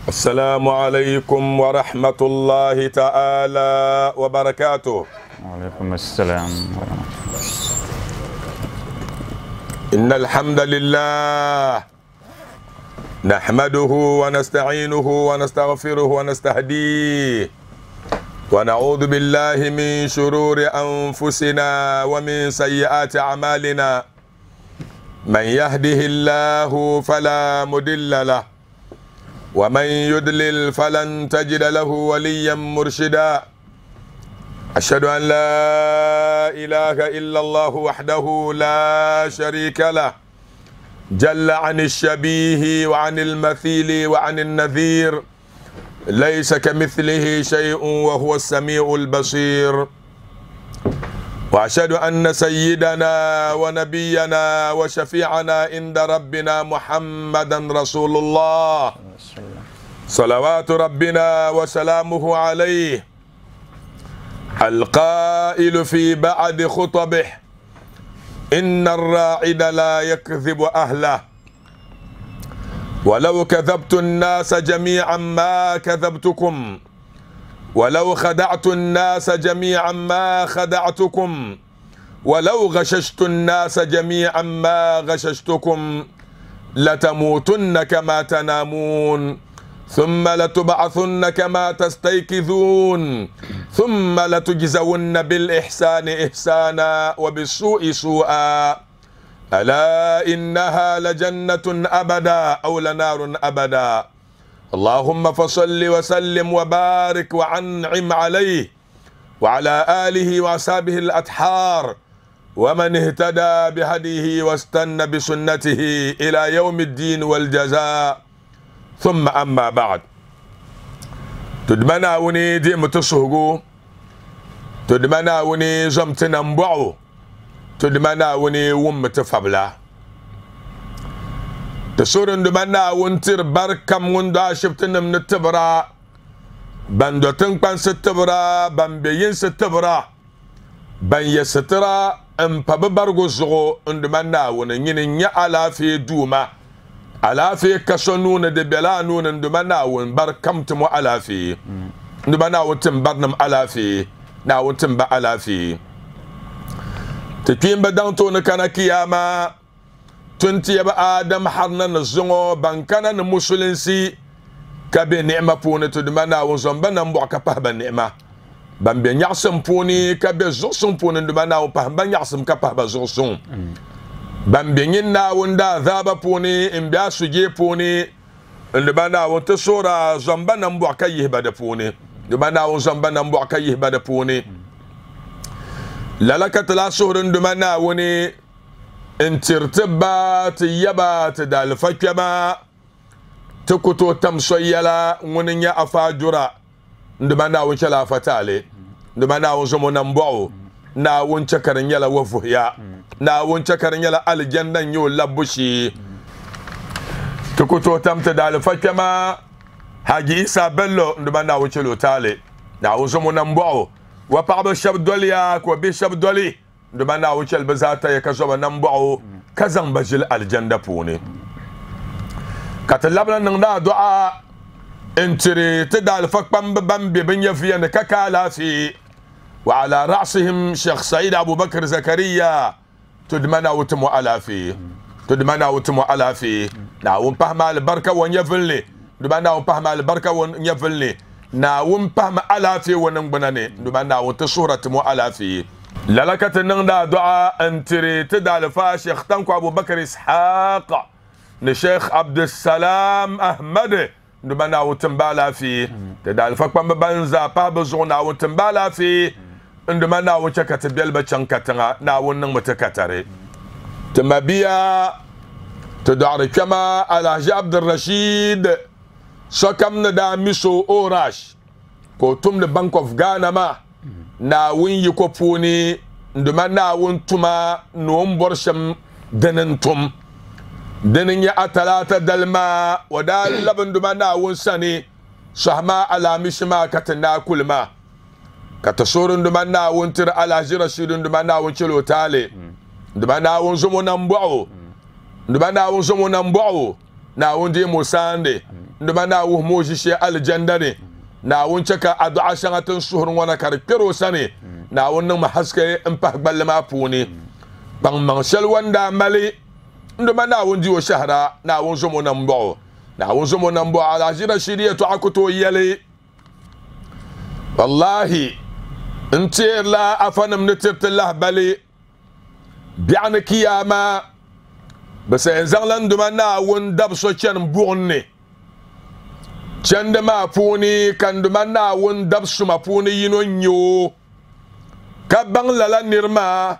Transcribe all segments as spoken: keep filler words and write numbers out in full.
السلام عليكم ورحمة الله تعالى وبركاته. وعليكم السلام ورحمة الله. إن الحمد لله نحمده ونستعينه ونستغفره ونستهديه ونعوذ بالله من شرور أنفسنا ومن سيئات أعمالنا. من يهده الله فلا مضل له ومن يضلل فلن تجد له وليا مرشدا. أشهد أن لا إله إلا الله وحده لا شريك له جل عن الشبيه وعن المثيل وعن النذير، ليس كمثله شيء وهو السميع البصير. وأشهد أن سيدنا ونبينا وشفيعنا عند ربنا محمدا رسول الله صلوات ربنا وسلامه عليه، القائل في بعد خطبه: إن الراعد لا يكذب أهله، ولو كذبت الناس جميعا ما كذبتكم، ولو خدعت الناس جميعا ما خدعتكم، ولو غششت الناس جميعا ما غششتكم، لتموتن كما تنامون، ثم لتبعثن كما تستيقظون، ثم لتجزون بالإحسان إحسانا وبالسوء سوءا. ألا إنها لجنة أبدا أو لنار أبدا. اللهم فصل وسلم وبارك وأنعم عليه وعلى آله وأصحابه الأطهار ومن اهتدى بهديه واستنى بسنته إلى يوم الدين والجزاء. ثم أما بعد، تدمنا وني دي متصهقو، تدمنا وني زمتنا مبعو، تدمنا وني وم تفبلا، تسورن دمنا ونتر بركم وندا شفتنا من التبرا بندو تنقن ستبرا بنبيين ستبرا بن يسترا امباب برغو زغو اندمنا ونين على في دوما على في كسنون دي بلا نون اندمنا ون بركم تمو على في اندمنا ونتم برنم على في نا ونتم با على في تكين بدانتو نكنا كياما تنتي يبا آدم حرنا نزغو بانكنا نمسلنسي كبه نعمة بوني تدمنا ونزنبنا مبوكا بهبا نعمة بامبي نعسم بوني كبه زغسم بوني ندمنا وبهبا نعسم كبهبا زغسم بامبي نينا وندا ذابا بوني امبيا سجي بوني ندمنا ونتصورا زنبنا مبوكا يهبا دبوني ندمنا ونزنبنا مبوكا يهبا دبوني لالك تلاسور ندمنا وني انترتبا تيبا تدال فكما تكتو تمسويلا ونيا أفاجرا ندمنا ونشلا فتالي ندمنا ونزمنا مبعو نا ونشكرن يلا وفهيا نا ونشكرن يلا الجنة نيو لبشي تكتو تم تدال فكما هاجي إسا بلو ندمنا ونشلو تالي نا ونزمنا مبعو وبعض الشاب دولياك وبيشاب دولي ندمنا ونشل بزاتا يكزوما نمبعو كزن بجل الجنة بوني كتلبنا نغدا دعاء انتري تدال فكبان ببامبي بن يفين ككالا في وعلى رأسهم شيخ سعيد أبو بكر زكريا تدمنا وتمو على في تدمنا وتمو على في ناوم بهم البركة ونيفلني ندمنا وبهم البركة ونيفلني ناوم بهم على في وننبناني ندمنا وتصورة تمو على في للكت نغدا دعاء انتري تدال فا شيخ تنكو أبو بكر إسحاق نشيخ عبد السلام أحمد ندمنا وتنبالا في تدال فكبان ببنزا بابزونا وتنبالا في ندمنا وشكت بيلبا شنكتنا ناون نمتكتري تمبيا تدعر كما على عبد الرشيد سكم ندا ميسو أوراش كوتم البنك اوف غانا ما ناون يكوبوني ندمنا ونتما نوم برشم دننتم دنيا يا أتلاتة دلما ودال لبن دمنا ونساني صحما على مشما كتنا كل ما كتسور دمنا ونتر على جرشيد دمنا ونشلو تالي دمنا ونزمو نمبعو دمنا ونزمو نمبعو na wundi musande nduma na wuh moji she aljanna ne na wun chaka addu'a shanga tun suhur wana kar kiro sane na wun nan mahaske in pa gballe ma puni bang mang shel wanda mali nduma na wun jiwo shahra na wun zomo nan bo na wun zomo nan bo ala jira shiriya to akuto yele wallahi انتير لا افنم نترت الله بالي بيعني كياما بس انزغ لندما نا وندب سو تشن بورني تشند ما فوني كان دما نا وندب سما فوني ينو نيو كبان لا نيرما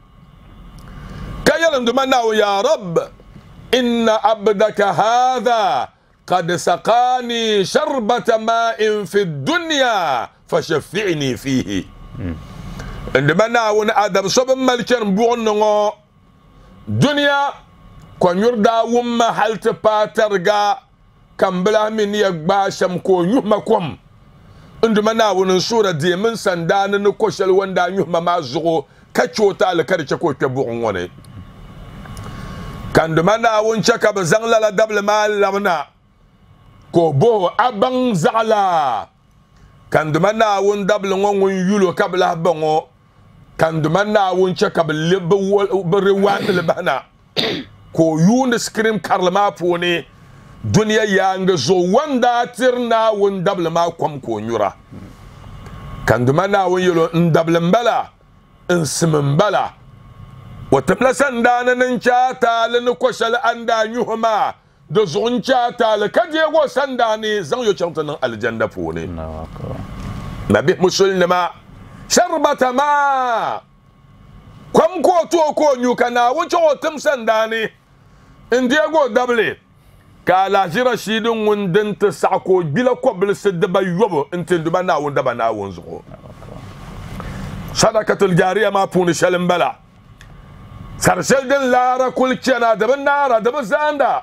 كيلن دما نا يا رب ان عبدك هذا قد سقاني شربة ماء في الدنيا فشفعني فيه عندما ناون ادم صب ملكن بونغو دنيا كون يردا وما حلت باترغا كمبلا من يغباشم كو يمكم عندما ناون سوره دي من سندان نكوشل وندا يما ما زغو كاتشوتا لكرچ كو كبون وني كان دما ناون چكا بزن لا دبل ما لمنا كو بو ابان زعلا kan duma na wun dabla ngon wun yulo kabla bango kan duma na wun chaka bele bere watle bana ko yun scream karlama pone dunya yanga zo wanda tirna wun dabla ma kwam ko nyura kan duma na wun yulo ndabla mbala nsimbala watabla sandana nan chata lan ko shal anda nyuhma da zoncha ta la kaje go sandani zan yo chantanan aljanna pone nabi musulma sharbata ma kwam ko to ko nyuka na wuce otum sandani indiya go dable ka la jira shidin wundin ta sako bila ko bil sidba yobo intin duba na wunda ba na wun zuko sadakatul jariya ma puni shalin bala sarsel din lara kulkena da ban nara da bazanda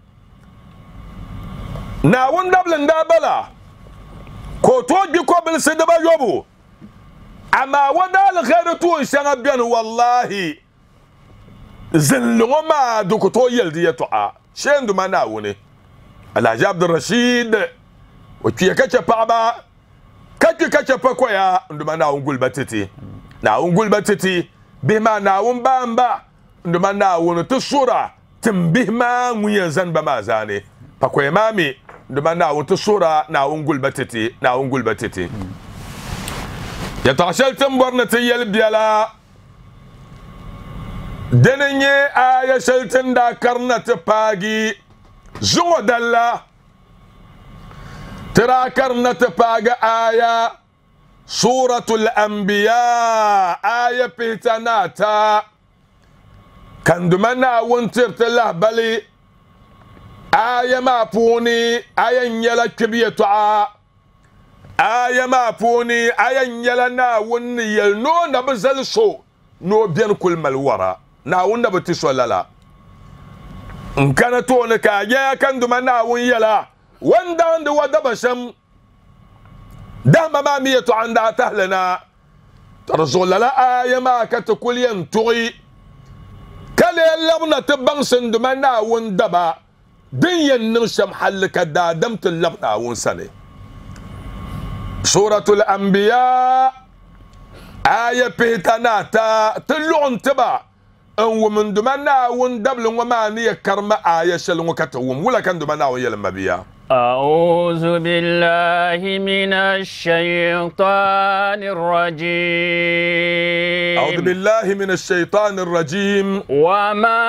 na wun dablin da bala ko to bi ko bil se daba yobu ama wadal khairu to shanga bian wallahi zillungo ma do ko to yeldi ya to a shendu mana woni alhaji abdul rashid o kiya kace pa ba kace kace pa ko ya nduma na ungul batiti na ungul batiti bima na wun bamba nduma na won to sura timbihma nguyen zan ba ma zane pa ko mami nduma na won to sura na ungul batiti na ungul batiti ya tashal tambarna tiyal biala denenye aya shaltin da karna ta pagi zuwa dalla tira karna ta paga aya suratul anbiya aya pitanata kandumana wontir tala bali aya ma puni aya nyala kibiyatu aya ma puni aya nyala na wonni yel no na bazal so no bien kul malwara na wonna bati solala in kana to ne ka ya kan duma na won yala wanda wanda wada basham dama ma miyatu anda tahlana tarzulala aya ma ka to kul yan tuyi kale labna tabban sun duma na won daba din yan nin sham halka da damtul labna won sane suratul anbiya aya pitanata tulun tiba ان ومن دمنا وندبل وما ني كرم آية شل وكتوم ولا كان دمنا ويا المبيا أعوذ بالله من الشيطان الرجيم أعوذ بالله من الشيطان الرجيم وما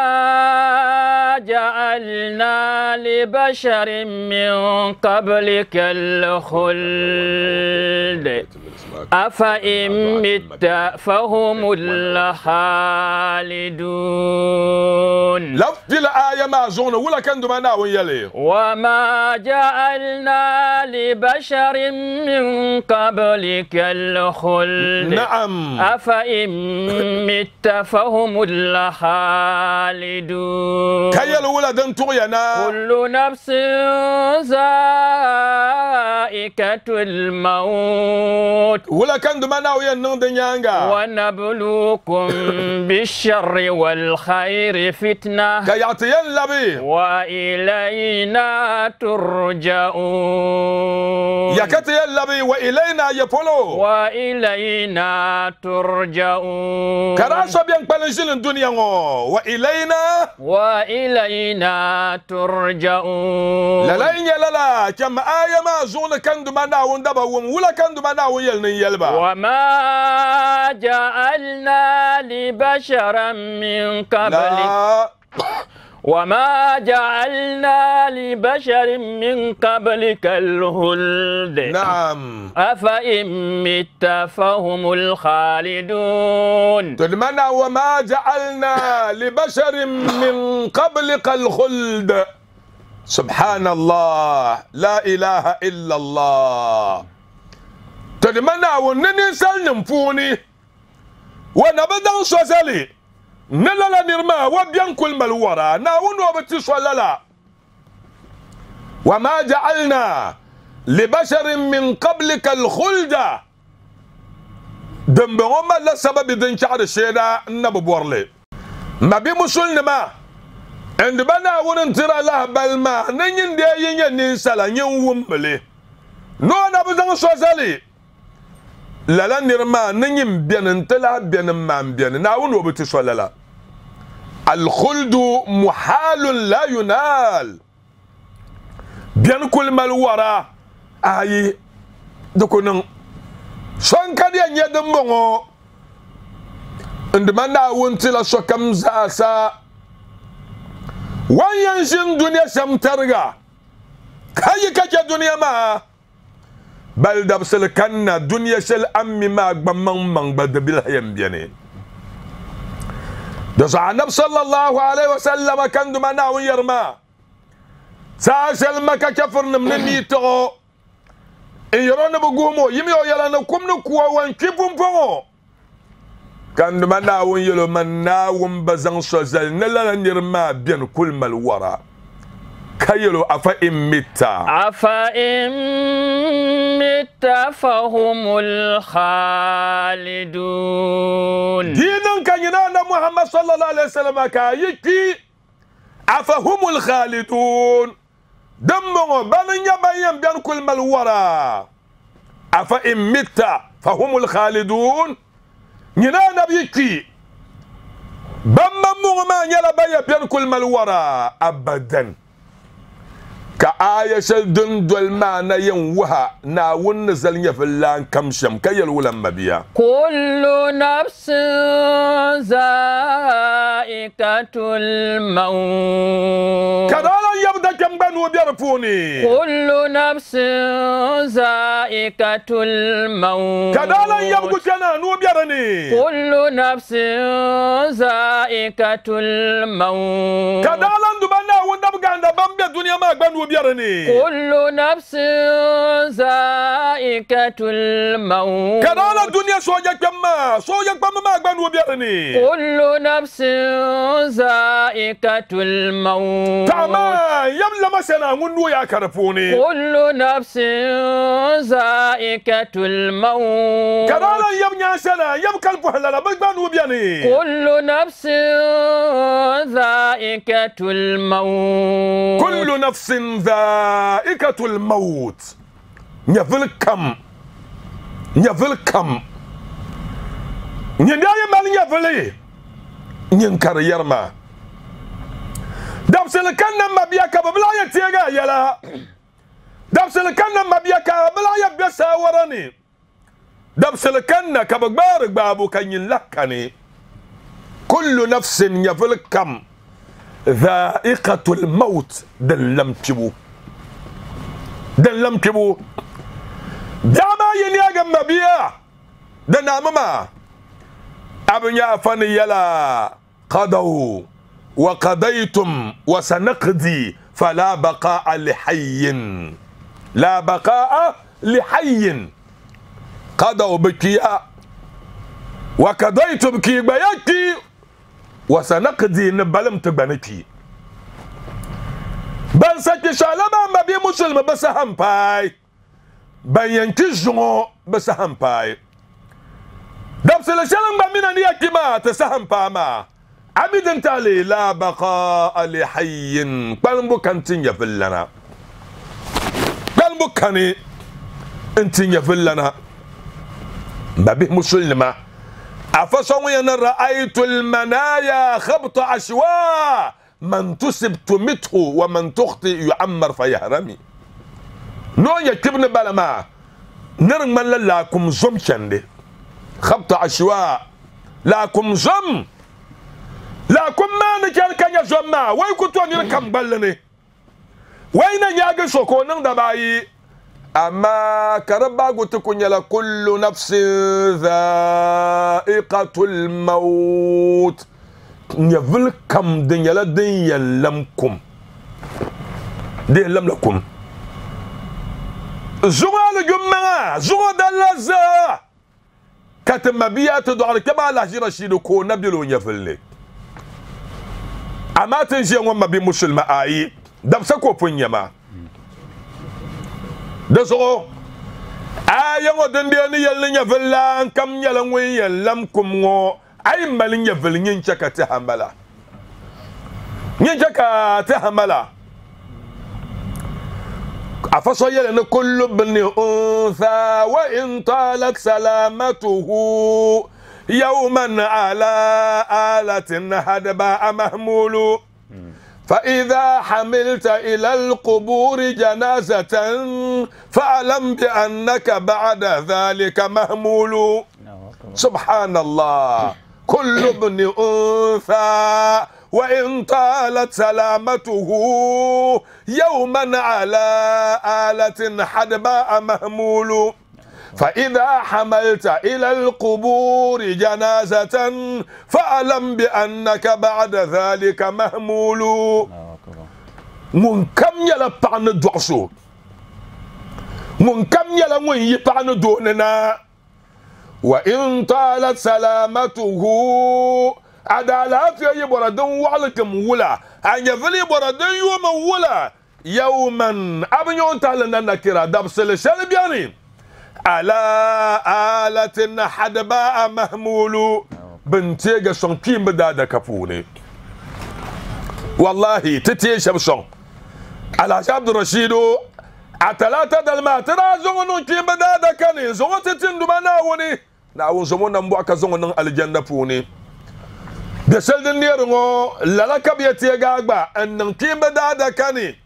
جعلنا لبشر من قبلك الخلد أفإن مت فهم الخالدون لفظ الآية ما زون ولا كان دمنا ويلي وما جعلنا لبشر من قبلك الخلد نعم أفإن مت فهم الخالدون كيل ولد تغينا كل نفس ذائقة ملائكة الموت ولا كان دمنا وين دنيانغا ونبلوكم بالشر والخير فتنة كيعطي اللبي وإلينا ترجعون يكتي اللبي وإلينا يفولو وإلينا ترجعون كراسو بيان بلنجل الدنيا وإلينا وإلينا ترجعون للاين يلالا كما آية ما زون كان دمنا وندبا ولا كان دمنا ويلن يلبا وما جعلنا لبشر من قبلك وما جعلنا لبشر من قبلك الخلد نعم أفإن مت فهم الخالدون تدمنا وما جعلنا لبشر من قبلك الخلد سبحان الله لا إله إلا الله تدمنا ونني سلم فوني ونبدأ سوزالي نلا نرما وبيان كل ملورا ناون وبتسوى لا وما جعلنا لبشر من قبلك الخلد دمبوما لا سبب دين شعر الشيدا نبورلي ما بمسلم ما عند بنا وننترى له بالما نين دي ين نسلا يوم ملي نو نبدأ سوزالي لا لا نرما نين بيان انتلا بيان ما بيان ناون وبتسوى لا الخلد محال لا ينال بيان كل ملورا اي دكونن سون كادي اني دمبو عندما ناونتي لا سوكم زاسا وان ينشن دنيا سمترغا كاي كاجا دنيا ما بل دبسل كان دنيا سل امي ما غمم من بدبل هيم بياني دسع النبي صلى الله عليه وسلم كان دمنا ويرما ساسل مكا كفرن من ميتو يرون بغومو يميو يلانا كوم نكوا وان كيبوم فو كان دمنا ويلو منا وم بزن سوزل نلا نيرما بين كل مال ورا كيلو افا اميتا افا اميتا فهم الخالدون دينن كان ينانا محمد صلى الله عليه وسلم كايكي افا هم الخالدون دمو بان يبين بين كل مال ورا افا اميتا فهم الخالدون ينانا بيكي بما مو ما يلا بين كل مال ورا ابدا كآية شل دول ما ينوها ناون نزل يفلان كمشم كي الولم بيا كل نفس ذائقة الموت كذا يبدأ كم بنو بيرفوني كل نفس ذائقة الموت كذا يبدأ كنا نو بيرني كل نفس ذائقة الموت كذا لندبنا ونبغى نبغى الدنيا ما بنو بيرني كل نفس ذائقة الموت كذا الدنيا سوجا كم سوجا كم ما بنو بيرني كل نفس ذائقة الموت تمام يملا مثلا منو يا كرفوني كل نفس ذائقة الموت كذا يبني سنة يبقى البحلة بنو بيرني كل نفس ذائقة الموت كل نفس ذائقة الموت نفل كم نفل كم نداي مال نفلي ننكر يرما دبسل كان ما بيك بلا يتيغا يلا دبسل كان ما بيك بلا يبسا وراني دبسل كان كبغبار بابو كان يلكني كل نفس يفل كم ذائقة الموت دلم تبو دلم تبو جاما ينياغا مبيا دنا ماما ابنيا فني يلا قضوا وقضيتم وسنقضي فلا بقاء لحي لا بقاء لحي قضوا بكيا وقضيتم كي بيكي وسنقضي نبلم تبنكي بل سكي شالما ما بي مسلم بس هم باي bayanki zongo besaham pai dab sele shalang ba mina ni akima te saham pa ma abidin tali la baqa li hayyin qalbu kantin ya fillana qalbu kani انتين يفلنا بابي مسلمة أفصوا أن رأيت المنايا خبط أشواء من تسب تمته ومن تخطئ يعمر فيهرمي نو يكبن بلما نرمى لكم زم شندي خبط أشواء لكم زم لكم ما نجال كان يزم ما ويكتوا نركم بلني وين ياغي سوكو نندباي أما كربا تكون كل نفس ذائقة الموت يفل كم دنيا لا دنيا لمكم دي لم لكم زوال جمعة زوال دلزا كتم بيات دعر كما لا جرى شيدكو نبيلو يفلني أما تنجي وما بمسلم آي دبسكو فنيما دسو ايا ودن دي يلن يفلان كم يلن وين يلم كمو اي مالين يفل نينشكا تحملا نينشكا تحملا افصو يلن كل ابن انثى وان طالت سلامته يوما على آلة هدباء محمول فإذا حملت إلى القبور جنازة فاعلم بأنك بعد ذلك مهمول سبحان الله كل ابن أنثى وإن طالت سلامته يوما على آلة حدباء مهمول فإذا حملت إلى القبور جنازة فاعلم بأنك بعد ذلك مهمول من كم يلا بان دوسو من كم يلا وين يبان دوننا وإن طالت سلامته عدالة في يبردون وعلكم ولا أن يفلي يبردون يوم ولا يوما أبنيون تعلنا نكرا دبسل شلبياني على آلة حدباء محمول بنتيجا سون كيم بدادا كفوني والله تتي شمسون على عبد الرشيد أتلاتا دلما ترى زونو كيم بدادا كاني زونو تتين دمانا وني ناو زونو نمبوكا زونو الجنة فوني بسل دنيرو لالا كبيتي غاغبا ان كيم بدادا كاني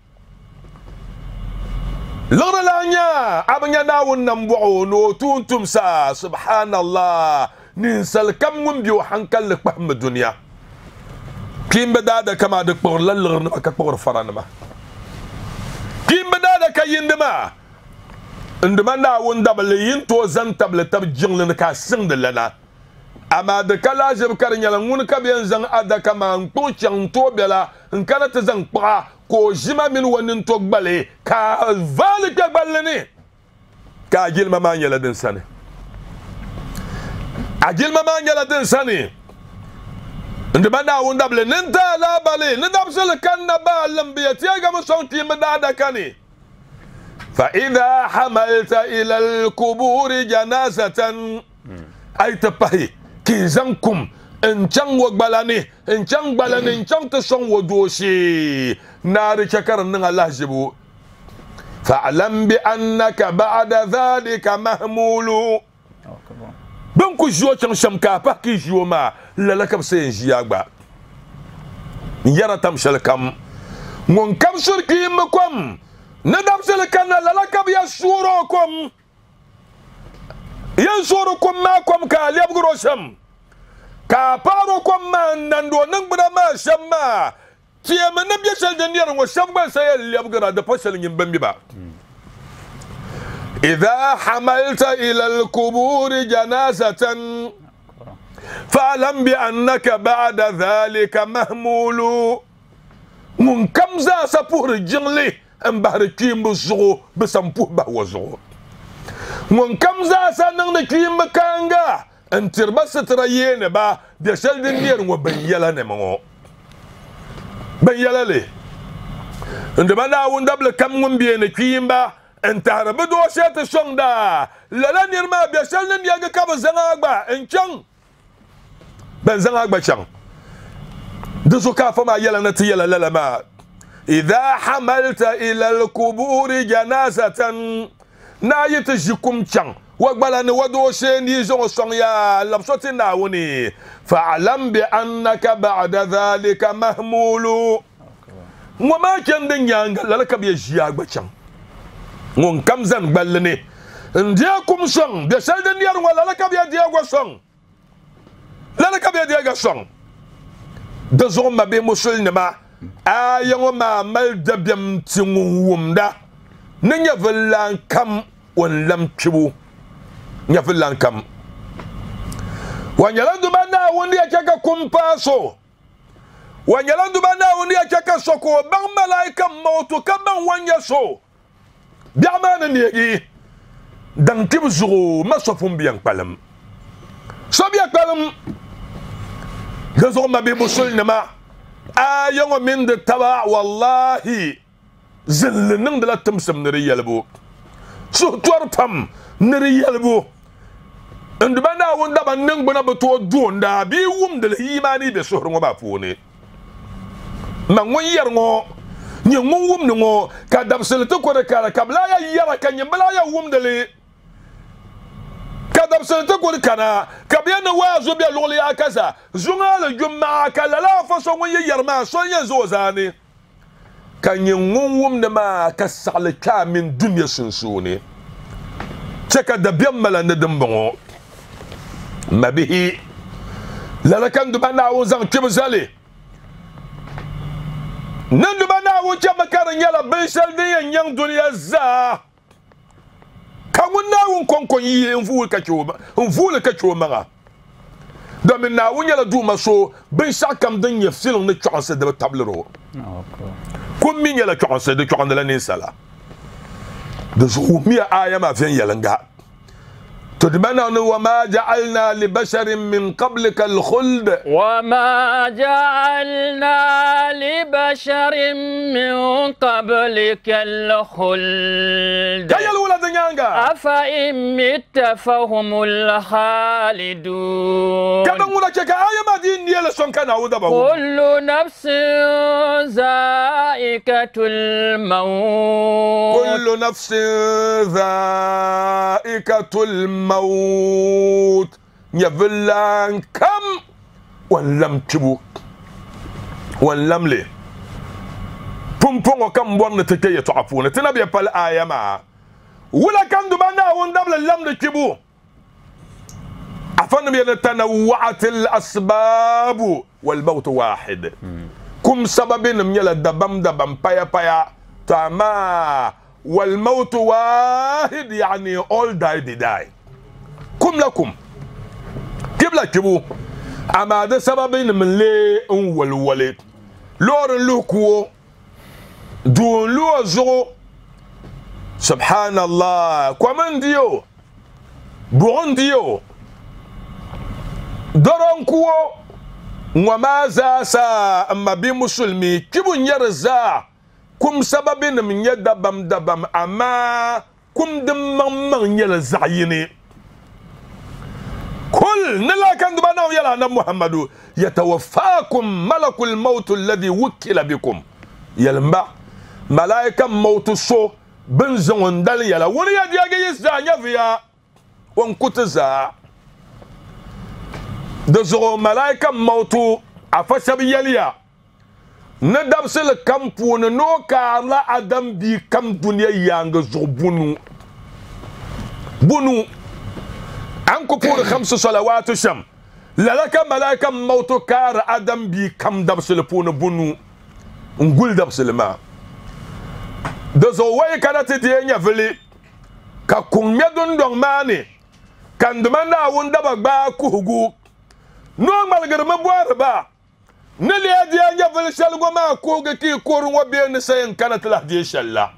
لغرلانيا أبنيا ناون نمبعو نو تونتم سا سبحان الله ننسل كم من بيو حنكل لك بهم الدنيا كيم بدادا كما دك بور للغرن كبور فرانما كيم بدادا كيندما عندما ناون دبل ينتو زن تبل تبجن لنا سند لنا أما دكلا جب كرنيا لنون كبيان زن أدا كما نتو تو بلا نكنا تزن با ko jima min wonin to gbale ka vali ke gballeni ka jil mama nyala den sane ajil mama nyala den sane ndima na wunda ble nta la bale ndam sel kan na ba lambiyati ga mo sonti mdada kani fa idha hamalta ila al qubur janazatan ay tapahi kizankum انشان وقبلاني انشان قبلاني انشان تشان ودوشي نار شكر ان الله جبو فاعلم بانك بعد ذلك مهمول بنكو جو تشان شمكا باكي جو ما لا لك بسين جياغبا يرى تمشل كم من كم شركي مكم ندم سلكنا لا لك بيسوروكم ينصركم ماكم كالي بغروشم ka paro ko man nando nang bada ma shamma tiya man nabiya sal daniyar wa shamban sai yabgara da fasal yin bambi ba idha hamalta ila al-qubur janazatan fa'lam bi annaka ba'da dhalika mahmulu mun kam za sa pour jingle an bahar kim buzo bisampu ba wazo mun kam za sa nang da kim kanga انتر بس تريين با بيشل دنير وبيلا نمو بيلا لي عندما ناون دبل كم من بين كيمبا انت بدو شيت الشندا لا نرما بيشلن يا كاب زناغبا انشان بن زناغبا شان دزو كافما يلا نتي يلا لا ما اذا حملت الى القبور جنازه نايت جكم شان وقبلن ودو شيني زون سون يا لبسوتي ناوني فاعلم بانك بعد ذلك مهمول وما كان دنيا لا لك بيجيا بشان نون كم زن بلني نديكم سون بيسال دنيا ولا لك بيديا سون لا لك بيديا سون دزون ما بيمسل نما ايو ما مال دبيم تيمومدا نيا فلان كم ولم تشبو نيا فلان كم wanyalandu bana wundi achaka kumpaso wanyalandu bana wundi achaka soko bang malaika mautu kabang wanyaso biamana niyegi dan tibzuru masofum biang palam so biang palam gazo ma be musul nama ayongo min de taba wallahi zillnin de la tumsam niriyalbu so tortam niriyalbu and bana wunda ban nang bana bato donda bi wum de imani be so rongo ba fone ma ngon yer ngo ni ngon wum ngo ka dabsel to ko kala kabla ya yara kan bala ya wum de le ka dabsel to ko kana kabya na wazo bi loli akaza zunga le jumma kala la fa so ngon yer ma so yen zo zane kan ngon wum de ma ka sale ka min dunya sunsune cheka da biamala na dambongo ما به لا كان دبنا وزن كبزالي ندبنا وجم كان يلا بيسال دي ين دنيا زا كونا ونكون كون ينفول كاتشو نفول كاتشو مغا دمنا ونيلا دوما سو بيسا كم دن يفسل نتشانس دب تابلرو كون مين يلا تشانس دو تشان لا نسالا دزو مي ايا ما فين يلنغا تدمنا وما جعلنا لبشر من قبلك الخلد وما جعلنا لبشر من قبلك الخلد أفإن مت فهم الخالدون كل نفس ذائقة الموت كل نفس ذائقة الموت الموت يفلان كم ولم تبو ولم لي بوم بوم كم بون تكيه تعفون تنبي بال آية ما ولا كان دبنا وندبل لم تبو عفوا بين تنوعت الأسباب والموت واحد كم سبب من يلا دبم دبم بايا بايا تما والموت واحد يعني all die they die كم لكم كيف كيبو اما ده سببين من لي اول ولد لور لوكو دون لو زو سبحان الله كمان ديو بون ديو درون كو وما زاسا اما بي مسلمي كيبو نيرزا كم سببين من يدبم دبم اما كم دم من يلزعيني كل نلا كان دبنا يلا نبي محمد يتوفاكم ملك الموت الذي وكل بكم يلمبا ملائكة موت سو بنزون دل يلا ونيا دياجي يزانيا فيا ونكتزا دزو ملائكة موت أفسب يليا ندبسل كم بون نو كارلا أدم بي كم دنيا يانغ زوبونو بونو أنكو بور خمس صلوات شم لك ملائكة موت كار أدم بي كم دبسل بون بونو نقول دبسل ما دزو وي كانت تينيا فلي كاكون ميدون دون ماني كان دمانا وندبا با كوغو نو مالغر مبوار با نلي ادي انيا فلي شالغو ما كوغ كي كورن وبين سين كانت لا دي شلا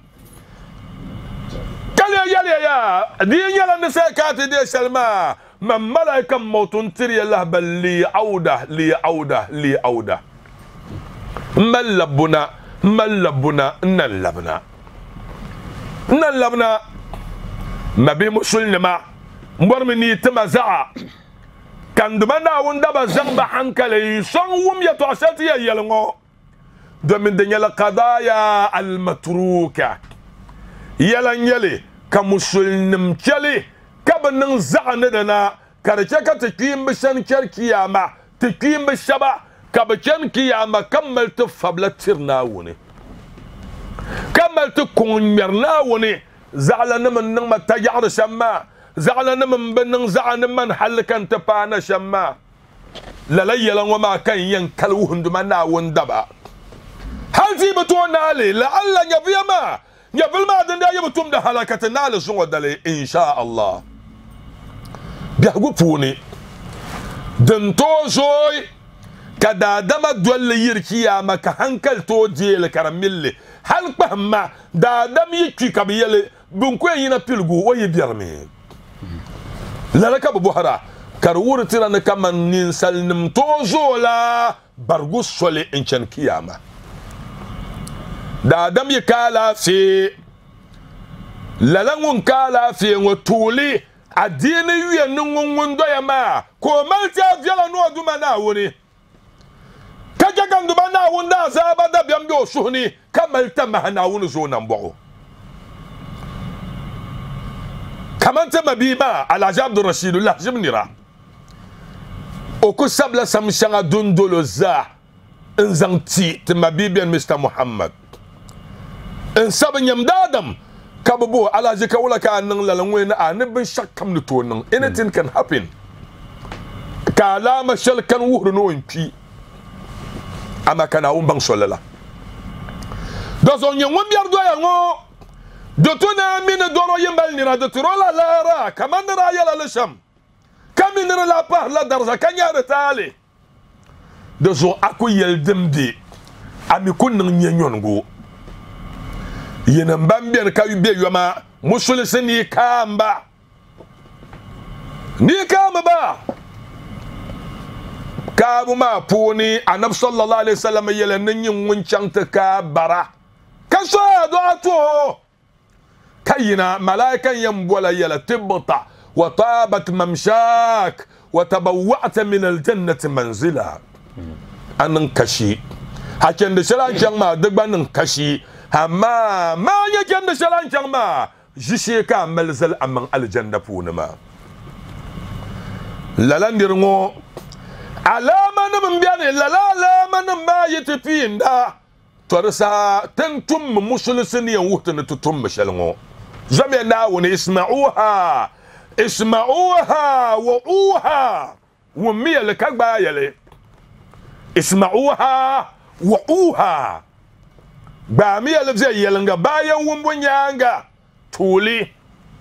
كاليا ياليا يا دي يالا نسكات دي سلمى من ملائكة موت تري الله بل لي عودة لي عودة لي عودة ملبنا ملبنا نلبنا nan labna mabi musulma mbormi ni tama za'a kan duma na wunda ba zamba hankali son wum ya to asati ya yelngo domin da yala qadaya al matruka yalan yale ka musulnim chali ka banin za'a ne da na karce ka takim bishan kiyama takim bishaba ka bishan kiyama kammal tafablatirna wuni kammal tukunmirna wuni za'ala naman nang matajar shamma za'ala naman banang za'ana man halkan tapana shamma lalayyalan wama kan yan kalwuhun dumana wundaba halti batuna li la'alla yafiyama yafil ma dan da yabutum da halakatan nal sun wadale insha Allah biagu puni dan to zoy kada dama dole yirkiya maka hankal to jele karamille hal pahma da dam yiki kabiyele bunko yina pilgu o yibirme lalaka bu buhara kar wurtira na kaman nin salnim to zola bargu sole inchan kiyama da dam yikala fi lalangun kala fi ngotuli adini wiye nungun doya ma ko malti avyala no duma na woni kaja kan duma na wunda zaba da biam do suhni kamalta mahna woni zo nan bo kamanta mabiba alaji abdur rasidullah jimnira o ko sabla samshanga dundolo za nzanti te mabibian mister muhammad en sabanyam dadam kabubu alaji ka wala ka nan lalanwe na anibin shakkam ni to nan anything can happen ka lama shal kan wuhru no impi ama kana umbang solala dozo nyen biar do ya ngo do to na min doro yimbal ni ra do trola la ra kamandra yala le sham kaminra la par la darza kanya retale dozo akuyel demde ami kun nan nyenyon go yena mbambian ka yube yoma musulisi ni kamba ni kamba ba kabu ma puni anab sallallahu alaihi wasallam yele nanyin muncan ta ka bara kaso do ato kayina malaikan yambola yala tibta wa tabat mamshak wa tabawwa'ta min aljannati manzila anan kashi haken da sharan ma dagbanin kashi amma ma yake da shalan can ma jishe ka malzal amman aljanna funuma lalan dirngo alama na mun biya ne lalala man ma yitafi da torsa tantum musulsin yan wutan tutum mashalngo zame na wani isma'uha isma'uha wa uha wa miyal kagba yale isma'uha wa uha ba mi yalze yelanga bayan wumbun yanga tuli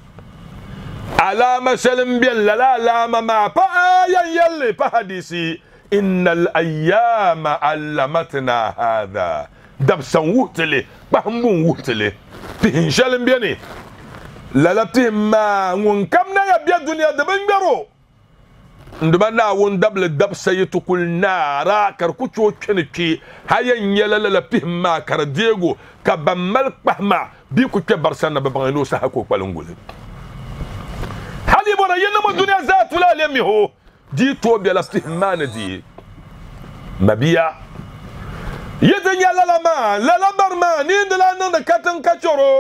alama salim bil la alama ma fa ayan yalle fa hadisi innal ayyama allamatna hadha dabsan wutele bahmun wutele fi salim biani lalati ma ngun kamna ya biya duniya da bangaro nduma na won dable dab sayitu kul nara kar ku cho kenki hayan yelala la pihma kar diego ka bamal pahma bi ku ke barsana ba bangano sa hako palungule hali bona yena mo dunya zatu la lemi ho di to bi la pihma na di mabiya yeden yalala ma la la barma ni de la nan katan kachoro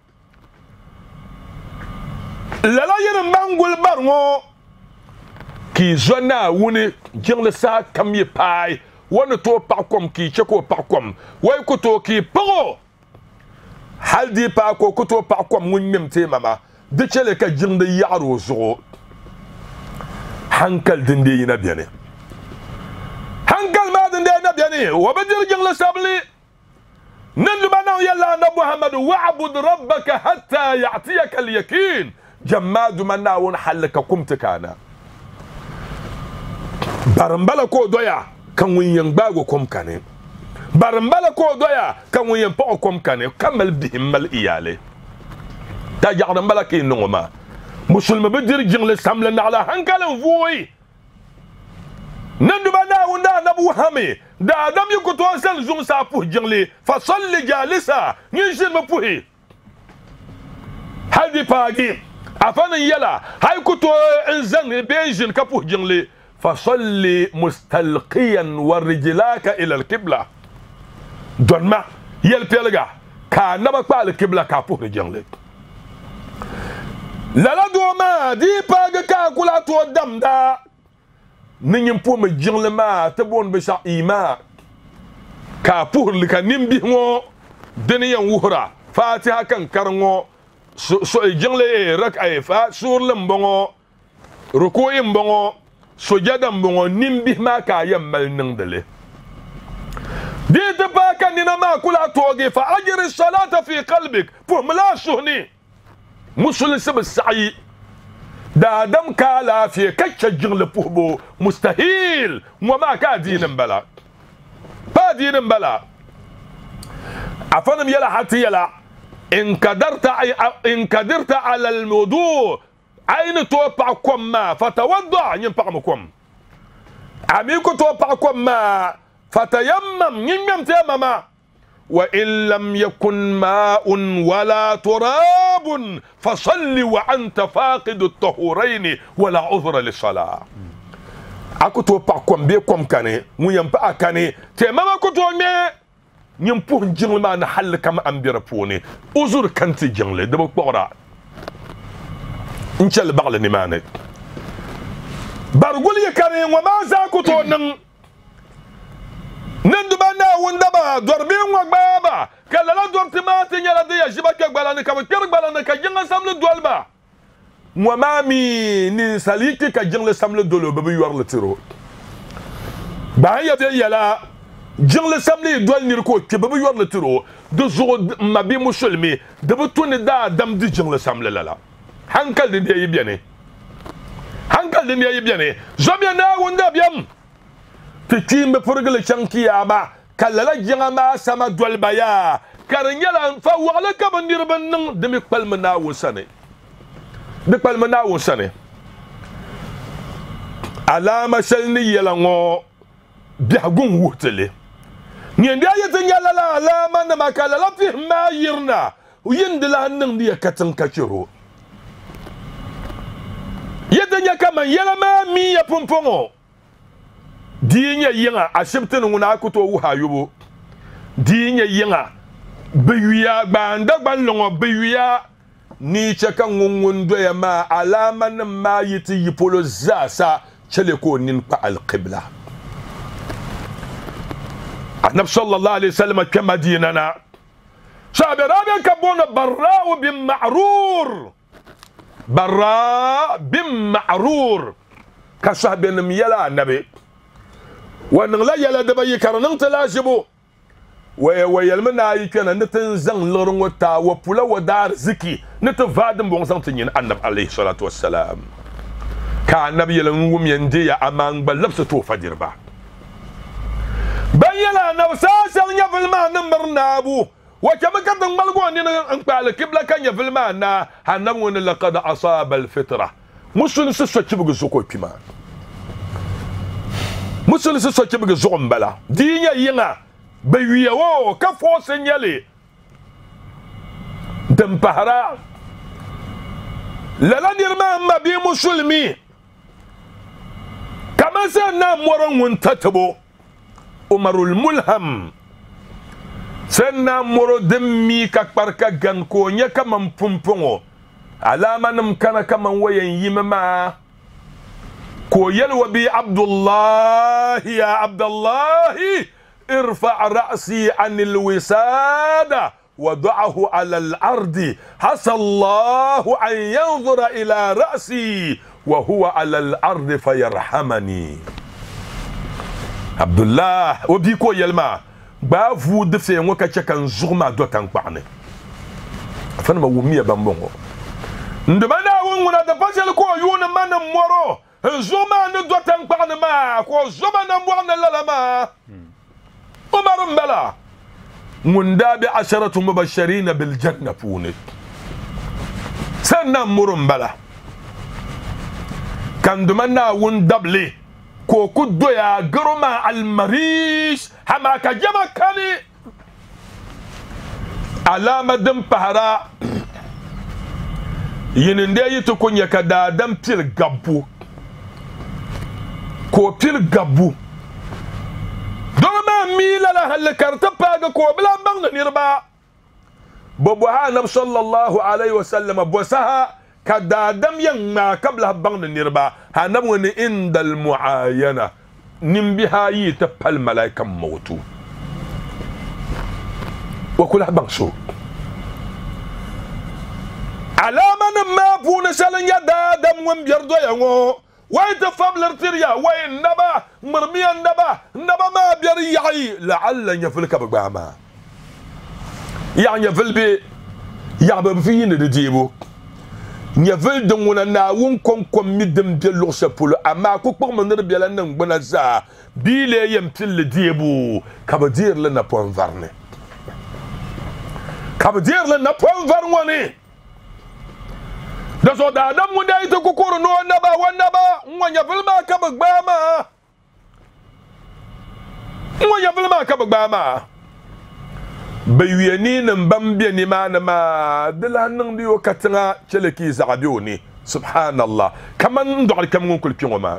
la la yena mangul barngo ki zona wuni jingle sa kam ye pai wona to pa kom ki cheko pa kom way ko to ki pago haldi pa ko ko to pa kom mun memte mama de chele ka jinde yaro zo hankal dinde yina biane hankal ma dinde na biane wa badir jingle sabli nan bana yalla na muhammad wa'bud rabbaka hatta ya'tiyaka al-yakin jammadu manna won halaka kumtakana barambala ko doya kan winyan bago kom kane barambala ko doya kan winyan pa kom kane kamal bihimmal iyale ta ja'dan balaki nongoma musulma bidir jingle samla ala hankalan voyi nandu bana wunda nabu hame da adam yuko to sel zum sa pu jingle fa salli jalisa nin shin ma puhi هذه باقي أفن يلا هاي كتو إنزان بيجن كفو جنلي فصلي مستلقيا ورجلاك إلى القبلة دون ما يلبيلغا كان نبقى على القبلة كفو جنلي لا لا دوما دي باقي كاكولا تو دم دا نين بوم جنل ما تبون بشا إيمان كفو لك نمبي مو دنيا وهرا فاتحة كان كرنو so jingle rak ay fa sur lembongo ruku imbongo sujada mbongo nimbi ma ka yamal ningdele dite pa kanina ma kula togi fa ajri salata fi qalbik pour mala suhni musul sab sa'i da dam ka la fi kacca jingle pour bo mustahil wa ma ka dinin bala pa dinin bala afanam yala hati yala إن قدرت إن قدرت على الوضوء أين توقعكم ما فتوضع ينفعكم أميكو توقعكم ما فتيمم ينمم تيمم وإن لم يكن ماء ولا تراب فصل وأنت فاقد الطهورين ولا عذر للصلاة أكو توقعكم بيكم كاني وينفع كاني تيمم كنتو ñim pour jingle ma na hal kam ambira poni uzur kanti jingle de bokora inchal bagle ni mane bargul ye kare wa ma za ko to nan nan du bana wonda ba dorbi wa baba kala la dorti ma te nyala de ya jibaka balane kam ter balane ka jinga samle dolba wa ma mi ni saliki ka jingle samle dolo babu yor le tiro ba ya de yala jingle samle dol nir ko ke babu yor le tiro de zo mabi musulmi de bu tuni da dam di jingle samle lala hankal de yi biene hankal de yi biene zo bien na wonda biam te timbe porgle chanki aba kalala jinga ma sama dol baya karnyala fa wala ka bandir ban de mi palma na wosane de palma na wosane alama shalni yalango biagun wutele nyende ayete nyala la alama na makala la fi ma yirna uyinde la nan diya katan kachiro yete nya kama yala ma mi ya pompongo dinya yinga ashibte nguna kuto wu hayubo dinya yinga bewiya banda banlongo bewiya ni chaka ngungundo ya ma alama na ma yiti yipolo zasa chele ko nin pa alqibla النبي صلى الله عليه وسلم كما ديننا شعب رابع كبون براء بن معرور براء بن معرور كشعب يلا النبي ونغلا يلا دبي كرنن تلاجبو ويلمنا يكن نتنزن لرن وتا وبلا ودار زكي نتفادم بونسان تنين النبي عليه الصلاه والسلام كان النبي يلم يندي امان بلبس تو فدير با بينا نفساس يفل ما نمر نابو وكما كان ملغون ان قال كبلا كان يفل ما نا هنمون لقد اصاب الفطره مسلم سوتشي بغ زوكو بيما مسلم سوتشي بغ زوم بلا دينيا ينا بيويا و كفو سنيالي دمبهرا لا لا نرما ما بي مسلمي كما سنا مورن ونتتبو عمر الملهم سنة مرو دمي كبركا غنكو نيا كمان بومبونغو على من كان كمان وين يمما كو يلو بي عبد الله يا عبد الله ارفع رأسي عن الوسادة وضعه على الأرض حسى الله أن ينظر إلى رأسي وهو على الأرض فيرحمني عبد الله وبيكو يلما بافو دفي وكا تشكن زغما دوتان قاني فنما وميه بامبونغو ندمانا ونا دباسل كو يون مان مورو زوما ندوتان قاني ما كو زوما نموانا للما عمر مبلا مندا بعشرة مبشرين بالجنة فوني سنة مرم بلا كان دمانا وندبلي كو كدو يا جرما المريش هما كجما كاني علامة دم بهرا yininde yitu kunya ka daadam pil gabbu ko pil gabbu don ma mila la hal karta paga ko bla bang nirba bobo ha nab sallallahu alaihi wasallam bosaha ka daadam yang ma kabla bang nirba ha nab woni indal muayana nimbiha yita pal malaikam mautu wa kula bang so alama ma puna salan ya daadam wam biyardo yango way ta fablar tirya way naba murmiya naba naba ma biyar yayi la'alla yafilka bagama ya yafil bi ya ba fi yin da dibo yafil dun wona na wun kon kon midem bi lo sepul amma ko ko man bi lan nan gbana za bile yam til dibo kabadir la na pon varne kabadir la na pon varne da so da adam mu dai ta kukuru no naba wannaba wanya filma ka bagbama wanya filma ka bagbama bayani nan bambe ni mana ma dilanan diyo katanga cheleki zagabiyo ni subhanallah kaman do kaman kul pion ma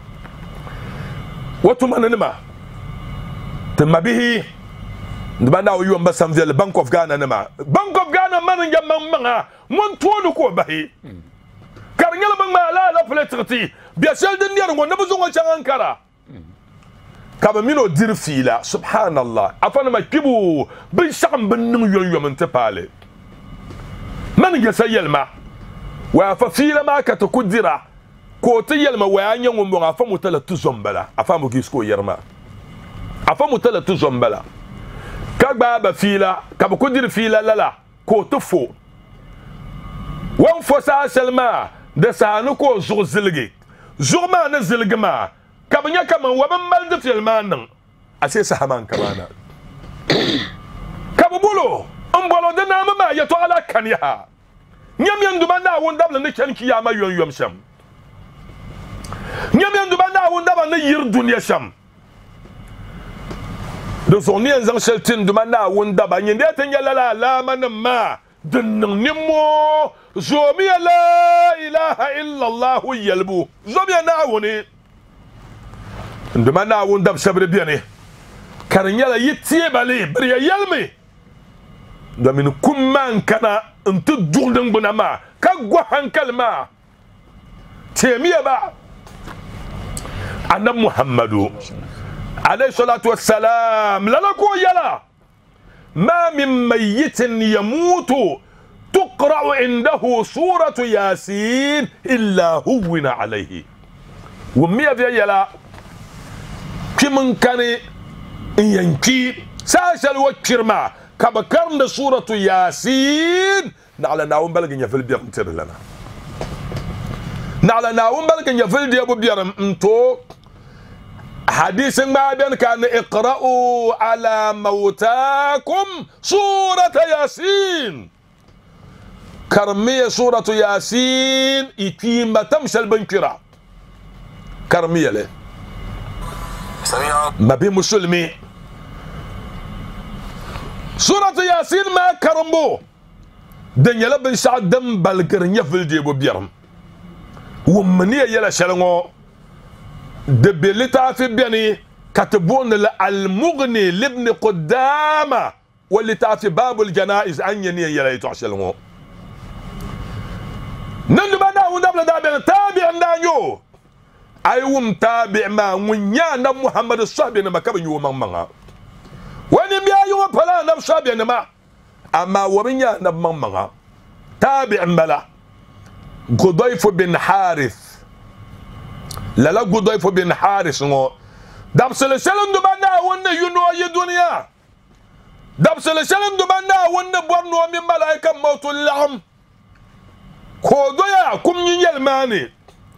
wato mananima tamabihi ndibanda o yomba samzel Bank of Ghana nama Bank of Ghana man jamman manga mon tonu ko bahi karngala bang mala la pletrati biya sel den yer ngo nabuzo ngo chankara kaba mino dir fila subhanallah afana makibu bin sham bin ning yon yon te pale man ga sayelma wa fa fila ma ka to kudira ko te yelma wa anya ngo ngo afa mutala tuzombala afa mo gisko yerma afa mutala tuzombala kagba ba fila kaba kudir fila lala ko to fo wan fo sa selma da sanu ko zur zilgi zurma na zilgima kabanya kaman wa ban mal da filman nan ase sahaman kabana kabubulo an bolo da na ma ya to ala kaniya nyam yandu banda won dabla ne kanki ya ma yon yom sham nyam yandu banda won dabla ne yir duniya sham de son ni en sheltin du manna won daba nyinde tan yalla la man ma dun nimo zomi la ilaha illa allah yalbu zomi na woni du manna won dab sabre biene kan yalla yitie bale briya yalme do min kumman kana ntu durdin bunama ka gwa hankalma temiya ba annab muhammadu عليه الصلاة والسلام لا نقول يلا ما من ميت يموت تقرأ عنده سورة ياسين إلا هون عليه ومية في يلا كمن كان ينكي ساشل وكرما كبكرن سورة ياسين نعلى ناوم بلغن يفل بيرم تر لنا نعلى ناوم بلغن يفل دي أبو بيرم انتو حديث ما بين كان اقرأوا على موتاكم سورة ياسين كرمية سورة ياسين يتيم تمشي البنكرة كرمية له ما بين مسلمي سورة ياسين ما كرمبو دنيا لبن سعد دم بالقرنية في الجيب بيرم ومنية يلا شلنو دبلتا في بني كتبون المغني لابن قدامة واللي تعرف باب الجنائز أن يني يلا يتعشلون نندو بنا وندبل دابين تابع دانيو أيوم تابع ما ونيانا محمد الصحابي نما كبن يوم مغا ونبيا يوم فلا نب صحابي نما أما ومنيانا مغا تابع ملا قضيف بن حارث لا لا قضيف بن حارث نو دبسل سلم دبنا ون ينو يدنيا دبسل سلم دبنا ون بورنو من ملائكة موت اللعم كودويا كم يلماني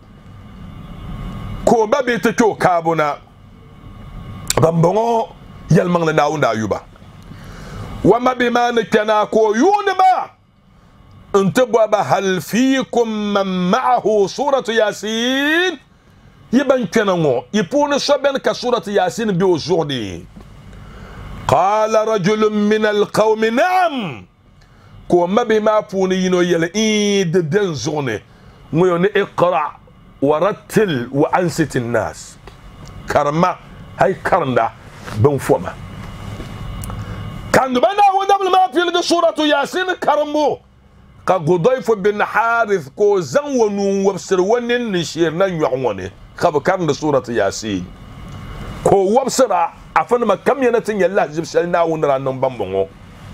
كو بابي تكو كابونا بمبونو يلمان لنا وندا يوبا وما بما نكنا كو يونبا انتبوا هل فيكم من معه سورة ياسين يبان كنمو يبون صبن كسورة ياسين بوزودي قال رجل من القوم نعم ko mabi ma puni yino yele id den zone ngoyo ne iqra warattil wa ansit an-nas karma hay karnda ben foma kan bana wanda ma fil da suratu yasin karmo ka Gudayf bin Harith ko zan wanu wabsir wannan nishir nan yu'wani ka bakar da suratu yasin ko wabsira afan makam yanatin yalla jibsal na wunra nan bambongo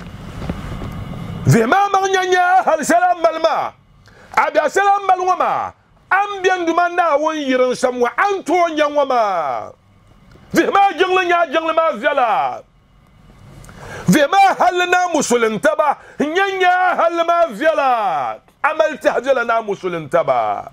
vema magnyanya hal salam malma ada salam malwama ambian dumanda won yiran samwa anto nyanwama vema jingla nya jingla ma zala vema halna musulun taba nyanya halma zala amal tahjala na musulun taba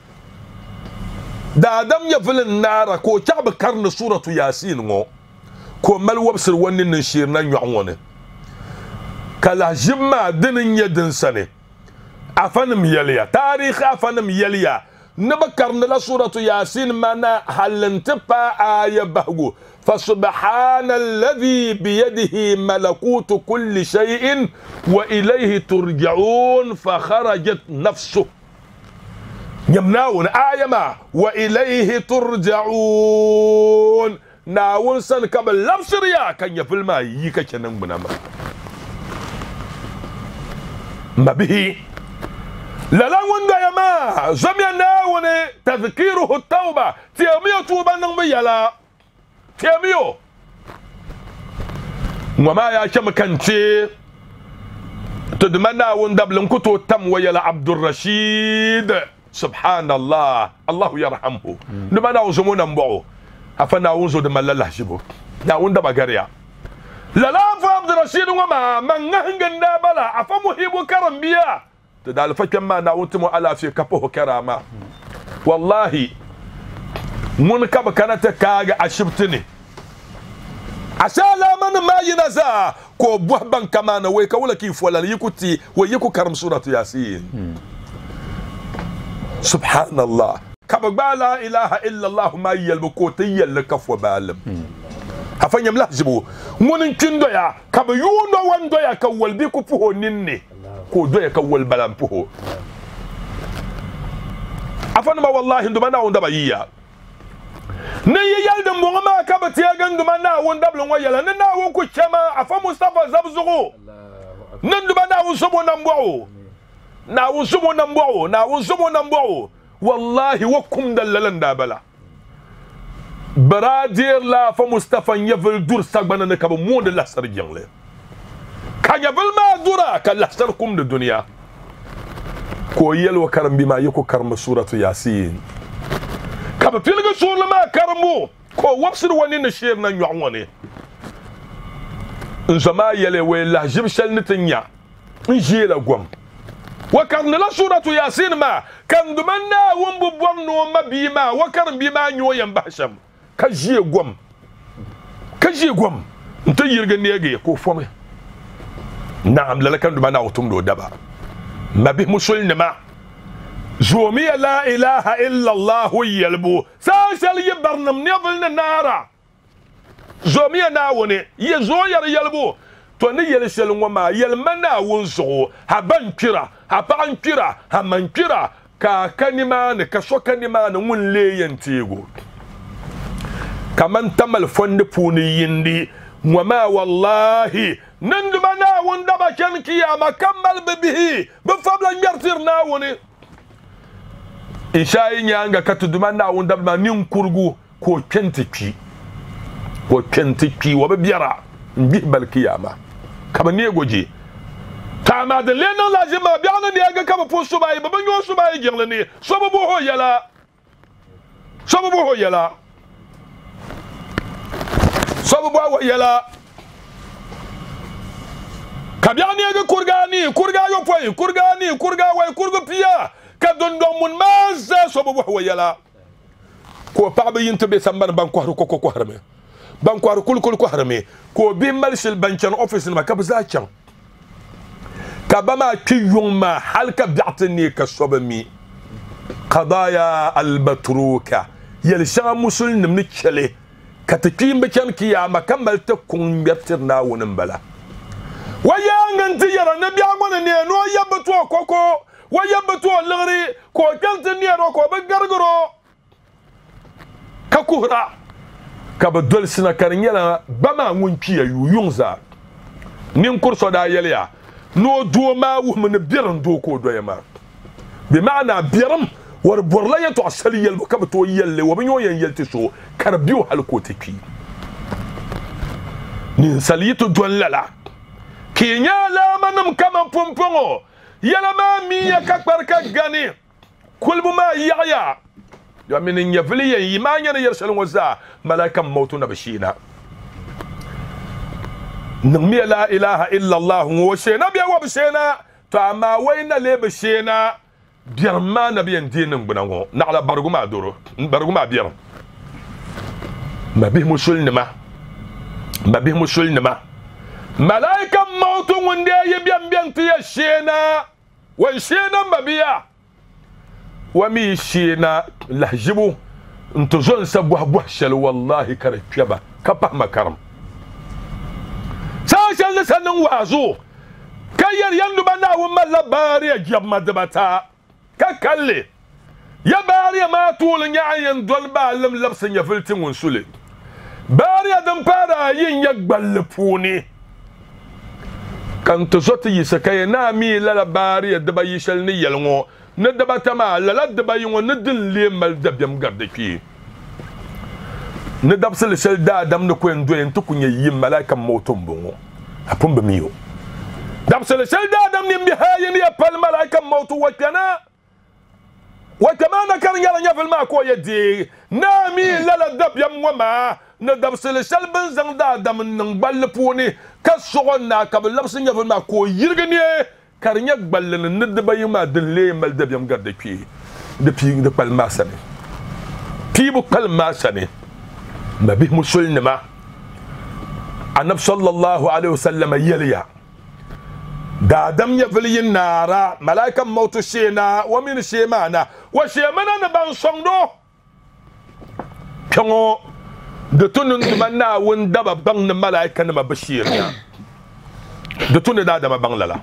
da adam ya filin nara ko chaba karna suratu yasin ngo ko mal wabsir wannan nishir nan yu'wani kala jimma dinin yadin sane afanim yaliya tarikh afanim yaliya nabakar na suratu yasin mana halantifa aya bahgu فسبحان الذي بيده ملكوت كل شيء وإليه ترجعون فخرجت نفسه يمناون آية ما وإليه ترجعون ناون سن قبل لبس ريا كان يفل ما يكا كنن بنما ما به لا وندا يا ما زميا ناون تذكيره التوبة تيمية توبة نغبيلا تيميو وما يا شم كنتي تدمنا وندبلن كتو تم ويلا عبد الرشيد سبحان الله الله يرحمه نمنا وزمونا مبعو أفنا ونزو دم الله جبو دا وندب أجريا لا لا عبد الرشيد وما من نهجن بلا أفمو هيبو كرم بيا تدال فكما ناونتمو على في كبوه كرامة والله من كب كانت كاغ أشبتني أسأل من ما ينزا كو بوهبان كمان ويكا ولا كيف ولا يكوتي ويكو كرم سورة ياسين سبحان الله كب لا إله إلا الله ما يلبكوتي يلكف وبالم هفن يملا جبو من كندو يا كب يونو وندو يا كول بيكو فوه نيني كو دو يا كول بلام فوه أفن ما والله ندمنا وندبا يا ne yel de mbonga ka batia ganduma na won dablo ngoyela ne na won ku chama afa Mustafa Zabzugo nan duma na won sobo na mbo na won sobo na mbo na won sobo na mbo wallahi wakum dalalan da bala baradir la fa Mustafa yevil dur sagbana ne ka bo monde la sar jengle ka yevil ma dura ka la sar kum de dunya ko yel wa karam bima yako karma suratu yasin kaba filga sura ma karmo ko wabsir wani na shir nan yu'wani nzama yele we la jibshal nitinya njela gwam wa karna la suratu yasin ma kan dumanna wumbu bonno mabima wa karam bima nyoyam bahsham ka jiye gwam ka jiye gwam nta yirga nege ko fome na'am la kan dumanna wutum do daba mabi musulma زومي لا إله إلا الله يلبو ساسل يبرنم نفلنا نارا زومي ناوني يزوير يلبو توني يلسل وما يلمنا ونسو هبان كرا هبان كرا همان كرا كا كنمان كسو كنمان ون لي ينتيغو كمان تمل فند بوني يندي وما والله نندمنا وندبا كان كياما كمل ببه بفضل يرتر ناوني ishayi nyanga katuduma na wunda ma nin kurgu ko kentiki ko kentiki wa biara bi bal kiyama kaba ne goje kama da lenon lazima biana ne ga kaba po subai ba banyo subai jengle ne so bo ho yala so bo ho yala so bo ho yala kabiani ga kurgani kurga yo foi kurgani kurga wai kurgo piya kadon do mun maza so bo ho yala ko paaba yinto be samban banko har ko ko harame banko har kul kul ko harame ko bi malsil bancan office ma ka za can ka ba ma kiyuma halka bi'tani ka sobami qadaya al-matruka yal sha musul nimni chele ka takim be can kiyama kamal ta kun bertir na wonin bala ويان تيرا نبي عمون نينو يبتو كوكو ويبتو لغري كو كنت نيرو كو بغرغرو ككورا كبدل سنا كارنيلا بما ونكي يونزا نين كورسو دا يليا نو دو ما ومن بيرن دو كو دويما بمعنى بيرم وربورلا يتو اسلي يل كبتو يل وبنيو يلتسو كربيو هالكوتيكي نين ساليتو دوللا كينيا لا منم كما بومبونو يلا ما ميا كبركا غاني كل ما يعيا يا من يفلي يمان يرسل وزا ملائكه موت نبشينا نمي لا اله الا الله وشينا بيا وبشينا تاما وين لي بشينا بيرما نبي دين بنغو نعلى برغما دورو برغما بير ما به مسلمه ما به مسلمه ملائكه موت وندي يبيان بيان تي شينا وشينا مبيا ومي شينا لهجبو انت زون سبوح بوحشل والله كركبه كبه مكرم ساشل لسنن وازو كير يندو بنا وما باري جاب مدبتا ككلي يا باري ما طول نياين دول بالم لبس يفلتين ونسولي باري دم بارا ين يقبل فوني كنت زوتي يسكاي نامي لا باري دبا يشلني يلغو ندبا تما لا دبا يو ندل لي مال دبيم غردكي ندب سل سل دا دم نكوين دوين تكون يم ملائكه موتوم بونو ابوم بميو دب سل سل دا دم نيم بهاين يا بال ملائكه موتو وكنا وكمان كان يلا يفل ما كو يدي نامي لا دب يم وما ندب سل سل بنزن دا دم نغبل فوني كسوغنا كبل لبس يفل ما كو يرغني كارنيك بالن ندبا يما دلي مال دبيم غردكي دبي دبال ما سني تيبو كل ما سني ما به مسلمة النبي صلى الله عليه وسلم يليا دادم يفلي النار ملائكة موت شينا ومن شيمانا وشيمانا نبان صندو كمو دتون نمنا وندبا بان ملائكة نما بشيرنا دتون دادم بان للا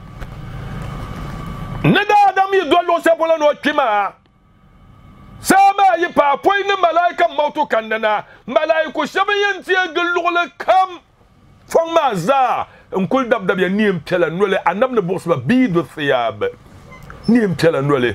ندادم يدولو سيبولن وكما سما يبا بوين ملائكة موتو كننا ملائكة شبيين تيغلو لكم فما زا نقول دب دب ينيم تلا نولي أنام نبوس بيد الثياب نيم تلا نولي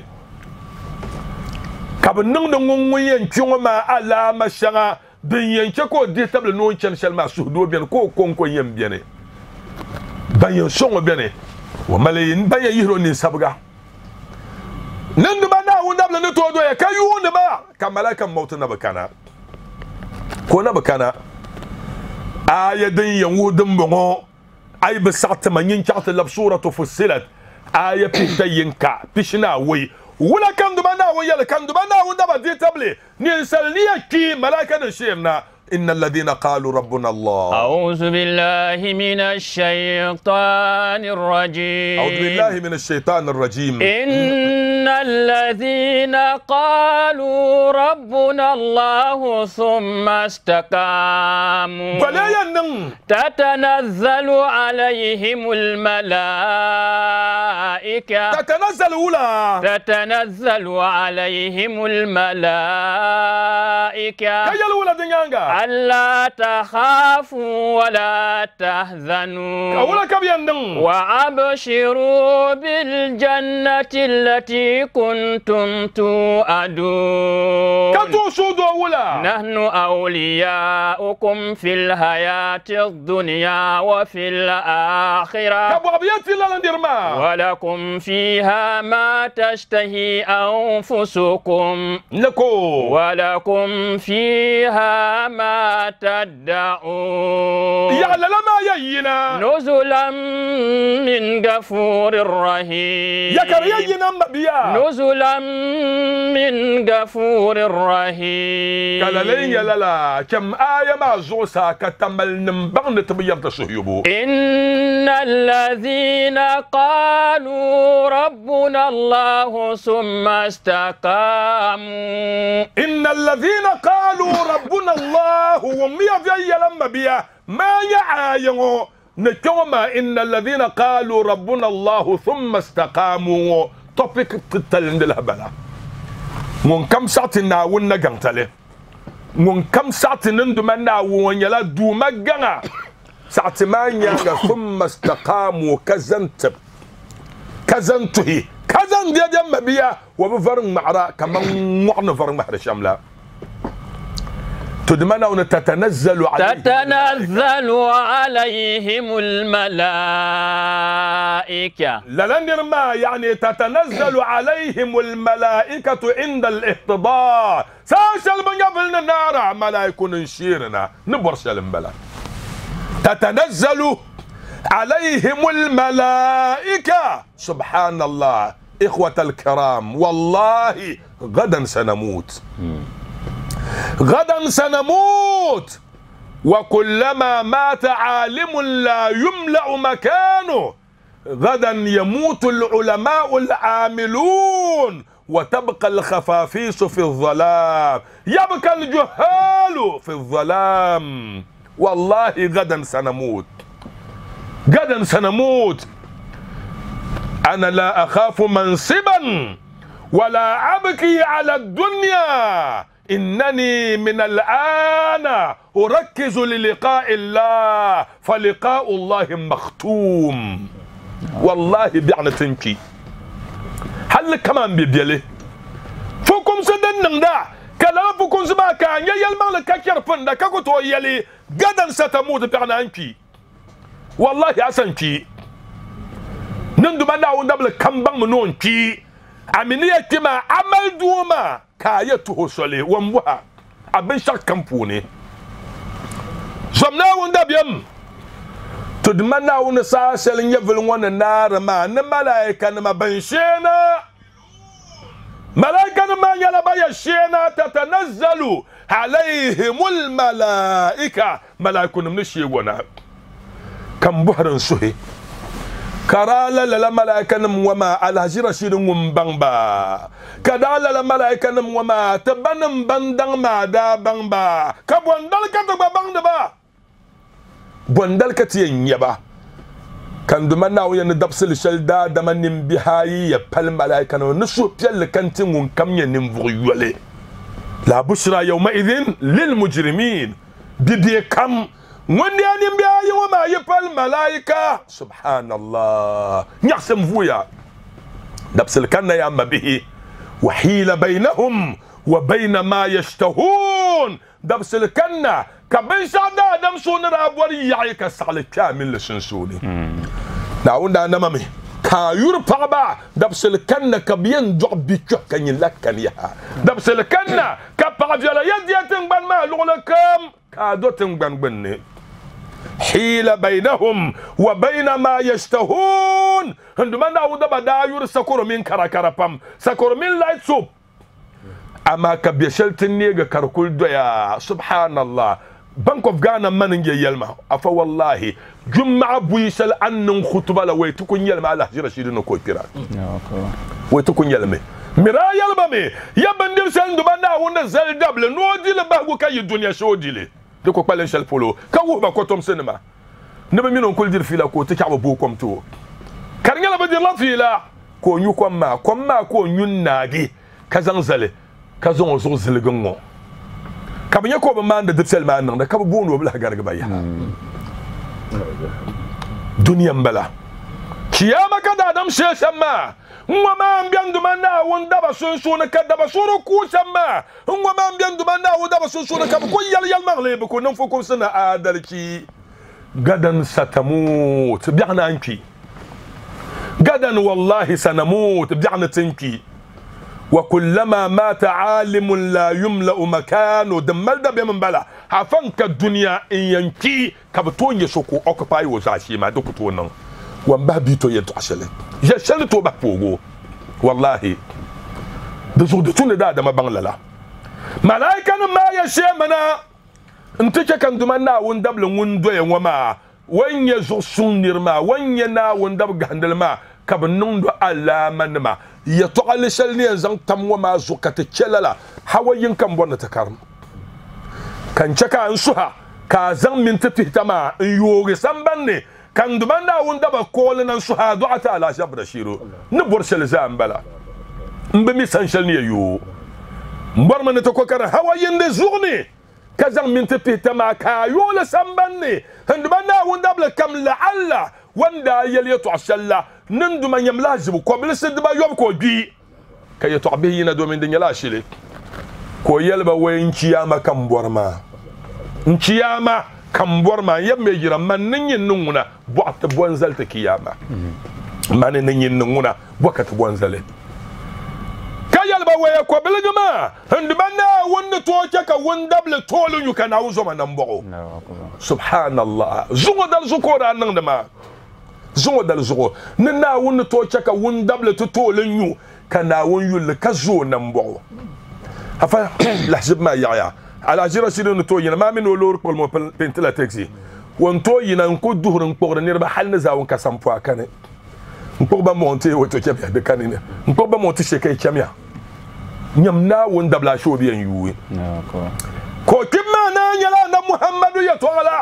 كاب نون نون ين تيوم ما على ما شغا بين تكو دي تبل نون تشان شال ما سودو بين كو كون كو يم بيني بين سون بيني وملايين بين يهرو ني سابغا نندو بنا وندبل نتو دو يا كايو نبا كملائكة موت نبكانا كو نبكانا آية دين يودن بغو أي بسعت من ينشعت لبصورة فصلت آية بيتينكا بيشنا وي ولا كان دبنا ويا كان دبنا وندبا دي تبلي نسلني كي ملائكة نشيرنا إن الذين قالوا ربنا الله أعوذ بالله من الشيطان الرجيم أعوذ بالله من الشيطان الرجيم إن الذين قالوا ربنا الله ثم استقاموا تتنزل عليهم الملائكة تتنزل أولى تتنزل عليهم الملائكة ألا تخافوا ولا تحزنوا وأبشروا بالجنة التي كنتم توعدون نحن أولياؤكم في الحياة الدنيا وفي الآخرة ولكم فيها ما تشتهي أنفسكم ولكم فيها ما تدعون نزلا من غفور رحيم نزلا من غفور رحيم كم آية ما زوسا كتمل نمبغن تبيض تسهيبو إن الذين قالوا ربنا الله ثم استقاموا إن الذين قالوا ربنا الله ومية في لما بيا ما يعاينو نكوما إن الذين قالوا ربنا الله ثم استقاموا توبيك تتلند الهبلا من كم ساعة ناون نجنتله من كم ساعة نندمنا ونيلا دوما جنا ساعة ما نيانا ثم استقاموا كزنت كزنته كزن دي دي مبيا وبفرن معرا كمان معنا فرن محر شاملا تدمنا ونتتنزل عليهم تتنزل عليهم الملائكة للن ما يعني تتنزل عليهم الملائكة عند الاحتضار ساشل من قبل النار ملائكة نشيرنا نبرشل بلا تتنزل عليهم الملائكة سبحان الله إخوة الكرام والله غدا سنموت غدا سنموت وكلما مات عالم لا يملأ مكانه غدا يموت العلماء العاملون وتبقى الخفافيس في الظلام يبقى الجهال في الظلام والله غدا سنموت غدا سنموت أنا لا أخاف منصبا ولا أبكي على الدنيا إنني من الآن أركز للقاء الله فلقاء الله مختوم والله بيعنى تنكي هل كمان بيبيلي فوكم سدن دا كلا فوكم سبا كان يلمع لك كيرفن كاكو تو يلي غدا ستموت بيعنى أنكي والله أسنكي نندو منا وندبل كمبان منون كي أمنية كما عمل دوما كايته سولي ومبوها أبن شاك كمبوني زمنا وندبيم تدمنا ونساسل يفل وننار ما نملايكا نما بنشينا ملايكا نما يلبا يشينا تتنزل عليهم الملائكة ملايكا نمنشي ونا كم بحر سوهي كرالا لا ملائكة نم وما على هجرة شيرون بانبا كدالا لا ملائكة نم وما تبنم بندن ما دا بانبا كبوندل كتبا باندبا بوندل كتين يبا كان دمنا وين دبسل شلدا دمن بهاي يبل ملائكة نسو بيل كنتين ونكم ينفغيولي لا بشرى يومئذ للمجرمين بدي كم وندي أني بيا وما يبال ملائكة سبحان الله نحسم فويا دبسل كنا يا أما به وحيل بينهم وبين ما يشتهون دبسل كنا كبن شادا دم سون رابوري يعيك سال كامل لسنسوني نعونا نمامي كايور بابا دبسل كنا كبين جعب بيشوك كن يلك كن يها دبسل كنا كبعجلا يدي تنبان ما لغلكم كادو تنبان بني حيل بينهم وبين ما يشتهون عندما نعود بدايور سكور من كراكرا بام سكور من لايت سوب اما كبيشل تنيغا كركول دويا سبحان الله بنك اوف غانا مننجي يلما افا والله جمعة بويسل ان خطبه لا ويتكون يلما على هجره شيدنا كو تيرا ويتكون يلما ميرا يلما مي يا بندير سندو بنا ون زل دبل نودي لباغو كاي الدنيا شوديلي دكو بالين شال فولو كاو با كوتوم سينما نبا مينون كول دير فيلا كو تكابا بو كوم تو كارنيلا بدير لا فيلا كو نيو كوم ما كوم ما كو نيون ناغي كازان زالي كازون زو زلغنو كابنيا كو بمان د دبسل ما نان كابا بونو بلا غارغ بايا دنيا مبلا كياما كدا دم شيشما وما بيندو منا وندبا سونسون كدبا سورو كوسما وما بيندو منا وندبا سونسون كم كو يال يال مغلب كو نفوكم سنه ادلكي غدا ستموت بيعنا انكي غدا والله سنموت بيعنا تنكي وكلما مات عالم لا يملأ مكانه دمل دبي من بلا حفنك الدنيا ان ينكي كبتون يسوكو اوكباي وزاشي ما دوكتو نان ومبا بيتو يدعشلك يا شلتو بابوغو والله دزو دتون دا دما بانلالا ملائكه ما يشمنا انت كان دمنا وندبل وندو وما وين يزو سنيرما وين ينا وندب غندلما كبنوندو الا منما يتوالي شلني زان تم وما زكات تشللا حوين كم بون تكرم كان شكا انسوها كازان من تتهتما يوري سامباني kan dumanda wunda ba kol nan suhadu'ata ala shabra shiro ni borshal zambala mbe mi sanshal ni yo mbar man to ko kar hawayin de zurni kazan min tafita ma kayo la sambanni handumanda wunda bla kam la alla wanda yaliyatu ashalla nindu man yamlajib ko bilsid ba yob ko bi kay to bihina do min dinya la shile ko yelba wayin ciyama kan borma ciyama kan borma yamme jira man nin nunguna bu'at bonzal ta kiyama man nin nunguna bukat bonzale kayelba waye ko bilgama handumanda wanda to ka wanda bla tolu yuka na uzo man mbo subhanallah zugo dal zukora nan da ma zugo dal zugo nina wanda to ka wanda bla to tolu yu kana won yul ka zo nan mbo afa lahzib ma ya ala jira sirin to yina ma min wolor ko mo pentla taxi won to yina ko duhurun ko ne ba hal na zawon ka sampo akane ko ba monte woto kebya de kanine ko ba monte shekai chamia nyam na won dabla shobi en yuwe ko kimma na nyala na muhammadu ya tola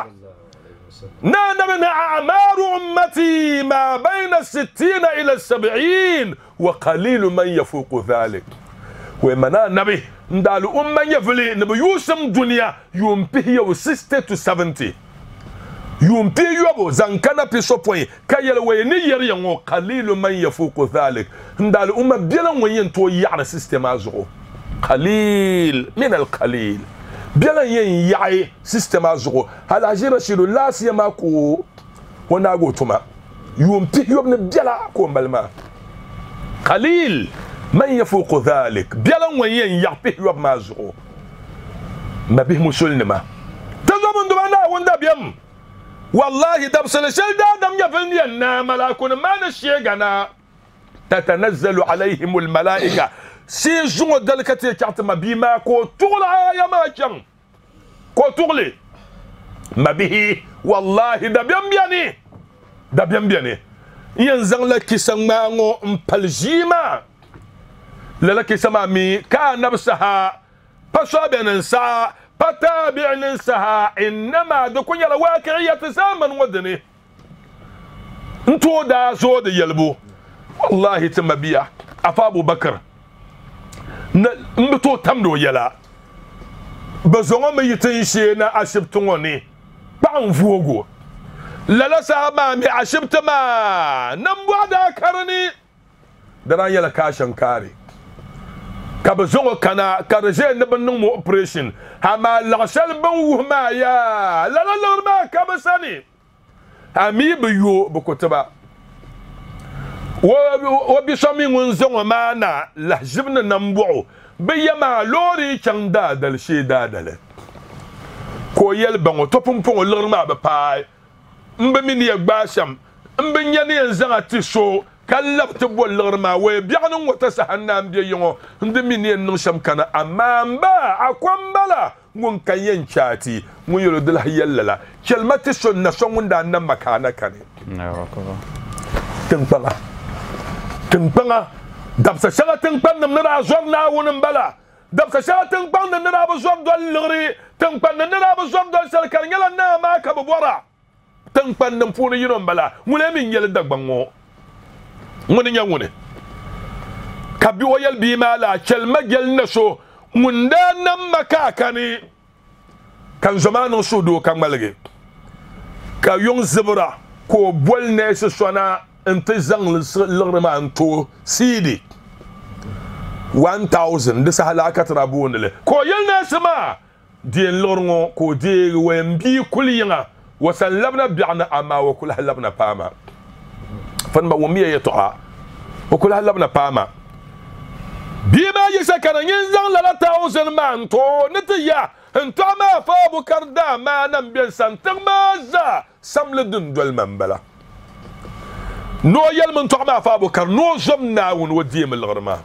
na na min a'mar ummati ma bayna sittina ila sab'in wa qalil man yafuqu dhalik wa mana nabi ndalu umman yafli nabi yusum dunya yumpi yo sixty to seventy yumpi yobo zankana piso point kayel we ni yer yango qalil man yafuqu dhalik ndalu umma bilan wayen to yaana system azo qalil min al qalil bilan yen yaay system azo hala jira shiru la siyama ko wana go tuma yumpi yob ne biala ko mbalma qalil من يفوق ذلك بيلان وين يعبيه يوب مازو ما به مسلمة تزمن دمنا وندا بيم والله دبس الشل دام يفلني أن ملاكون ما نشيغنا تتنزل عليهم الملائكة سي جون دلكتي كارت ما بيما كو تغلا يا ما كان كو تغلي ما به والله دبيم بياني دبيم بياني ينزل لك سمانو مبلجيما للك سمامي كان نفسها فصابن ننسى فتابع ننسها انما دكون يلا واقعية سامن ودني انتو دا زود يلبو والله تم بيا افا ابو بكر نبتو تمدو يلا بزونغ ما يتنشينا اشبتوني بان فوغو للا سامامي اشبتما نمبو دا كرني دران يلا كاشن كاري كابزونغ كنا كارجي نبنو مو اوبريشن هما لغشل بو ما يا لا لا لا ما كابساني امي بيو بكتبا و بيسامي ونزونغ مانا لحجبنا نمبو بيما لوري كان دادل شي دادل كو يلبنغ توبومبو لرما بباي مبمين يغباشم مبنياني نزغا تيسو كلب تبول لغرما ويبيعنون وتسحنام دي يونغو ندميني نشم كان أمام با أقوام بلا ون كان ينشاتي ون يلو دلها يللا كلمة تسون نسون ون دانا مكانا كاني تنبغا تنبغا دبسا شغا تنبغا نمنا زورنا ونمبلا دبسا شغا تنبغا نمنا بزور دول لغري تنبغا نمنا بزور دول سلكان يلا ناما كببورا تنبغا نمفوني ينمبلا ولمين يلا دقبانو ngone nyangone kabi woyal bi mala kelma gel naso munda nam makakani kan zamanu sudu kan malge ka yon zebra ko bolne se sona intizang lirma anto sidi one thousand de sahalaka trabunle ko yelna sama di lorngo ko di wembi kuliya wasallabna bi'na ama wa kul halabna pama فنما ومية يتوها وكل هاللبنا باما بما يسكن ينزل لا تاوزن ما انتو نتيا انتو ما فابو كردا ما نمبين سنتر مازا سمل دن دول منبلا نو يلمن تو ما فابو كر نو زمنا ونوديم الغرما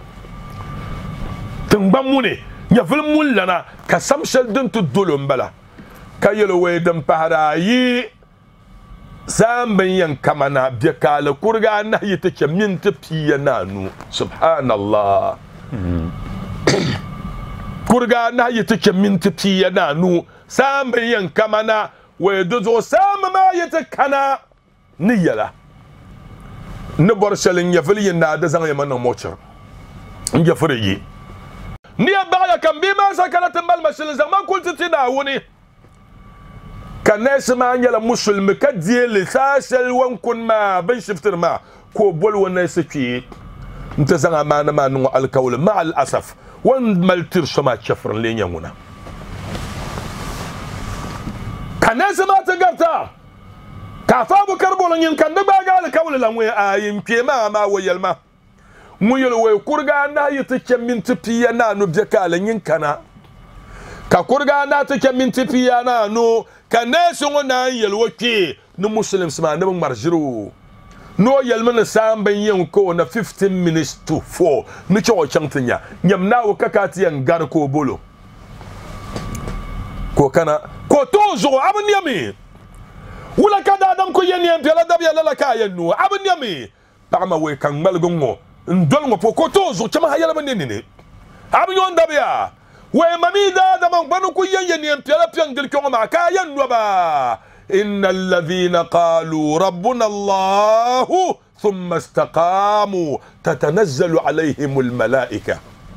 تنبموني يفل مولنا كسمشل دن تدول منبلا كيلو ويدن بهرايي زامن ينكمنا بيكال كورغا نهي تكمين تبيا نانو سبحان الله كورغا نهي تكمين تبيا نانو زامن ينكمنا ويدوزو سام ما يتكنا ni yala ne bor shalin ya fili na da zan yamma nan mochar in ya fure yi ni ya ba kan bi ma sakalatin mal mashil zaman kunti tina wuni kanai ma yala musulmi ka diele sashal wankun ma ban shiftir ma ko bol wannan suke nta zanga mana ma nu alkawl ma al asaf wan maltir sama chafrin le nyanguna kanai ma ta garta ka fa bu karbolon yin kan da ba ga alkawl lan we ayin ke ma ma wayal ma mu yel we kurga na yita kemin tipiya na no bje kalan yin kana ka kurga na ta kemin tipiya na no kanai sun na yel wake no muslim sama na marjiru no yelmana samban yin ko na fifteen minutes to four ni cho chantinya nyam na wo kakati yan gar ko bolo ko kana ko tozo abun yami wala kada dan ko yen yen pela dab yalla la ka yen no abun yami parma we kan malgo ngo ndol ngo ko tozo chama hayala ban ni abun yon dab ya we mami da da man banu ko yen yen yen pela piangil ko ma ka yen no ba إن الذين قالوا ربنا الله ثم استقاموا تتنزل عليهم الملائكة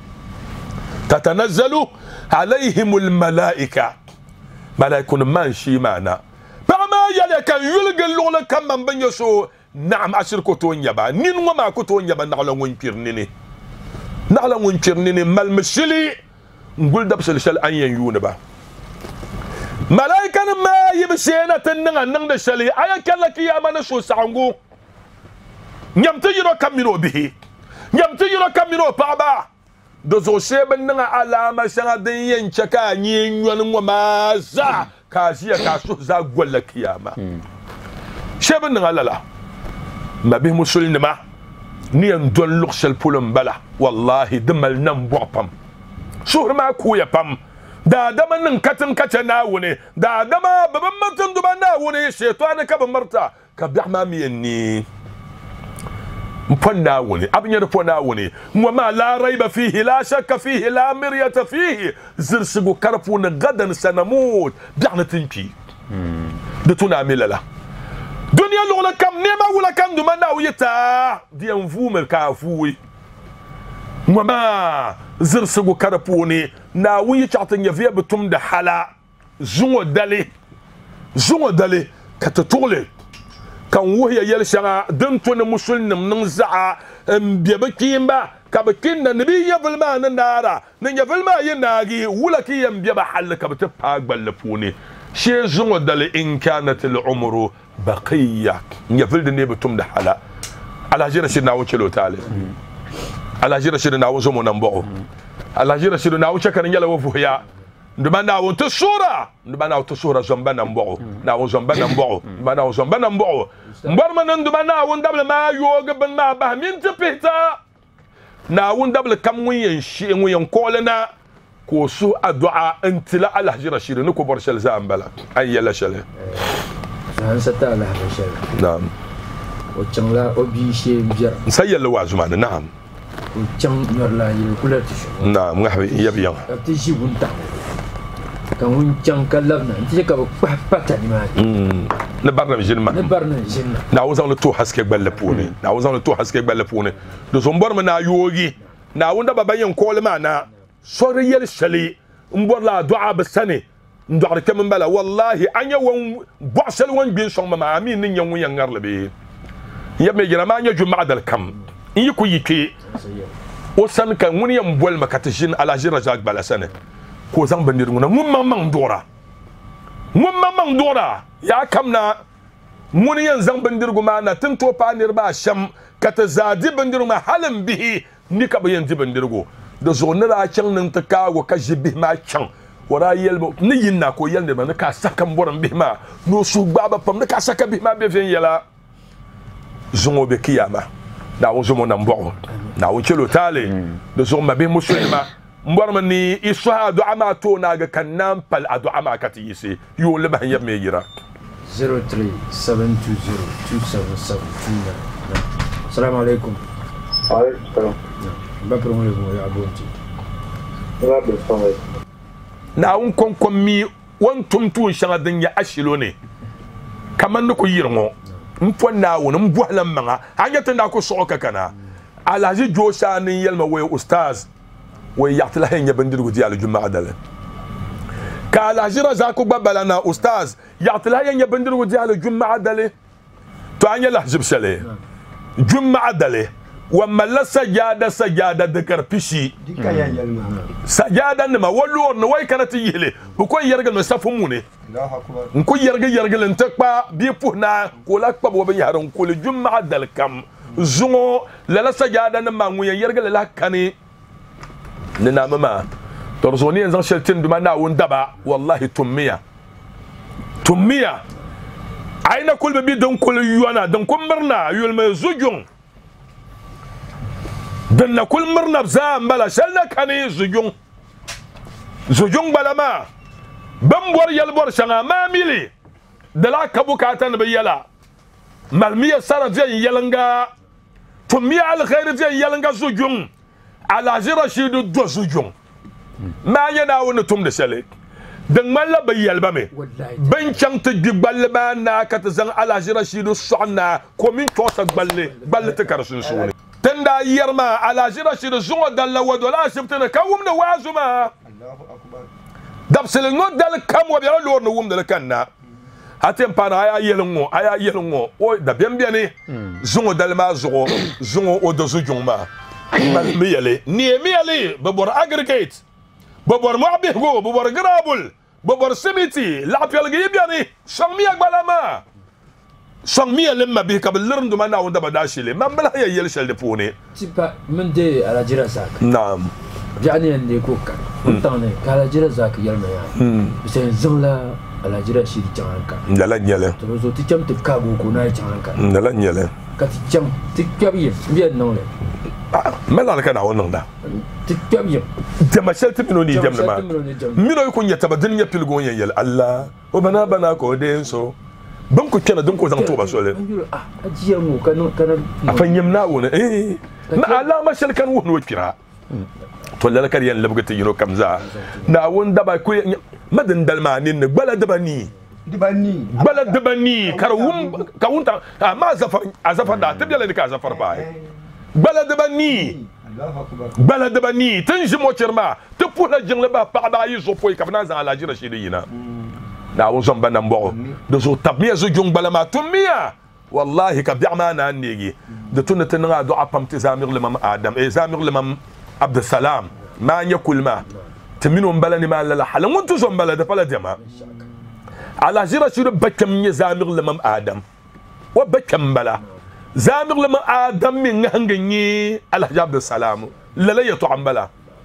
تتنزل عليهم الملائكة ملائكة ماشي معنا فما يلك يلقى اللغة كم من بن يسوع نعم أشر كتون يبا نين وما كتون يبا نعلم وينكرنني نعلم وينكرنني ما المشلي نقول دبس الشل أن ينيونبا ملائكة ما يبسينا تنغا نغدا شلي أيا كلا كياما نسو سعنغو نيمتجرو كامينو به نيمتجرو كامينو بابا دوزو سيبن نغا علامة سنغا دين شكا نينيوان وما زا كاسيا كاسو زا غولا كياما سيبن نغا لالا ما به مسلين ما نيان دون لغسل بولن بلا والله دمال نمبو بام سوهر ما كويا بام da dama nan katin kace na wune da dama baban mutun duba na wune shaytan ka ba marta ka bi ma miyan ni mfanna wune abin yar fona wune wa ma la raiba fihi la shakka fihi la miryata fihi zirsigu karfuna gadan sanamut bi'na tinki da tuna milala dunya lugla kam nema wala kan duma na wuyita diyan fumel ka fuwi وما زرسغو كرفوني نا وي تشاتن يفيا بتوم ده حلا زو دالي زو دالي كتتولي كان وهي يلشا دنتون مسلم ننزع بيبكيمبا كبكين نبي يفل ما ننارا نن يفل ما يناغي ولا كي يمبيا بحل كبتبا بلفوني شي زو دالي ان كانت العمر بقيه يفل دني بتوم ده حلا على جينا شنا وچلو تعالى ala jira shiru na wuzo mo nambo ala jira shiru na wuce kan yala wofu ya nduma na won to sura nduma na to sura zomba nambo na won zomba nambo nduma na won zomba nambo mbar man nduma na won dabla ma yoga ban ma ba min tipita na won dabla kam wen shi wen kolena ko su addu'a antila ala jira shiru ne ko borshal zambala ay yala shale san sata ala shale na'am o changla obi she biya sayalla wazuma na'am chang yorla yel kula tisho na ngawi yabiyan ti jibunta kan won chang kalabna ti ka ba pata ni ma mm ne barna jinma ne barna jinna na wuzan le to haske gballe puni na wuzan le to haske gballe puni do so mbor ma na yogi na wunda baba yin kolma na sori yel shali mbor la du'a basane ndor kam bala wallahi anya won boxel won bin song ma amin nin yan yan ngarle be yabe jira ma nya jumaa dal kam in yi ku yike o san kan wani yan bol makatishin ala jira jag balasane ko zan bandir nguna mun mamman dora mun mamman dora ya kamna mun yan zan bandir guma na tun to pa nirba sham kata zadi bandir ma halan bihi ni ka bayan di bandir go da zo na ra can nan ta kawo ka jibi ma can wara yelbo ni yinna ko yelde ma ka saka boran bihi ma no su baba pam ka saka bihi ma be fen yela zongo be kiyama na wuzo mo nambo na wuchelo tale do zo mabe muslima mborma ni isha do ama to na ga kanam pal adu ama kati yisi yo le ban yam yira zero three seven two zero two seven seven two nine. Assalamu alaikum. Alaikum salam. Ba promo le mo ya bonti. Wa be fawai. Na un kon kon mi won tumtu shanga den ya ashilo ne kaman ko yirngo mfonna won mbuhlan manga anya tanda ko soka kana alaji josha nin yelma way ustaz way yaqtla henya bandirgu dial jumaa dal ka alaji razako babalana ustaz yaqtla henya bandirgu dial jumaa dal to anya la jibsale jumaa dal wamma la sajada sajada de karpishi sajada nima wallo no way kanati yele bu ko yergal no safu mune nko yerga yergal ntakpa bi puhna ko la kpa bo ben yaran ko le jumma dal kam zungo la la sajada nima nguya yergal la kani nina mama torzoni en zan sheltin duma na won daba wallahi tummiya tummiya aina kul bi don kul yuana don kumbarna yulma zujun دنا كل مرنا بزام بلا شلنا كاني زجون زجون بلا ما بمبور يلبور شنا ما ميلي دلا كبو كاتن بيلا مالمية سارة زي يلنغا تمية على خير زي يلنغا زجون على زيرا شيدو دو زجون ما يناو نتوم دسالي دن مالا بيال بامي بن شان تجيب بالبا نا كتزن على زيرا شيدو صعنا كومين توسا بالي بالي تكرسون سوني تندا يرما على جرا شير زو دال ودولا شفتنا كوم نوازما الله اكبر دبسل نو دال كم وبيا لور نوم دال كنا هاتم بان ايا يلنو ايا يلنو او دا بيان بياني زو دال ما زو زو او دو زجوما ميالي ني ميالي ببور اجريجيت ببور معبهو ببور غرابل ببور سيميتي لا بيالغي بياني سمي اغبالما سمي لما به قبل لرندو ما ناو دبا داشيلي ما بلا هي يلشل دفوني تبا من دي على جرا زاك نعم يعني اللي كوكا كنتاني على جرا زاك يلما يعني بس زلا على جرا شي جانكا لا لا نيله تو تيجم تكابو كوناي جانكا لا لا نيله كتيجم تكابي بيان نولي ما لا كان اون ندا تكابي تمشلت منو ني جمنا منو يكون يتبدل يبلغون يل الله وبنا بنا كودنسو banko kena dunko zan to ba sole ah ajiya mu kanu kana afanyam na wona eh ma alama shal kan wono kira to lala kar yan labgata yino kamza na won daba ko madan dalmanin ne bala dabani dibani bala dabani kar wum ka wunta ma zafar azafar da tabiya ne ka zafar ba bala dabani bala dabani tanji mo cerma te pula jingle ba pa ba yi so poy kafna zan ala jira shi yina na won zamba nan bo do so tabmiya zo jung balama tummiya wallahi ka bi'ma na negi de tunna tanga do apam tizamir limam adam e zamir limam abd salam ma yakul ma taminu balani ma la hal muntu zo bala da fala jama ala jira shuru bakam ni zamir limam adam wa bakam bala zamir limam adam min hanganyi al abd salam la la yatu ambala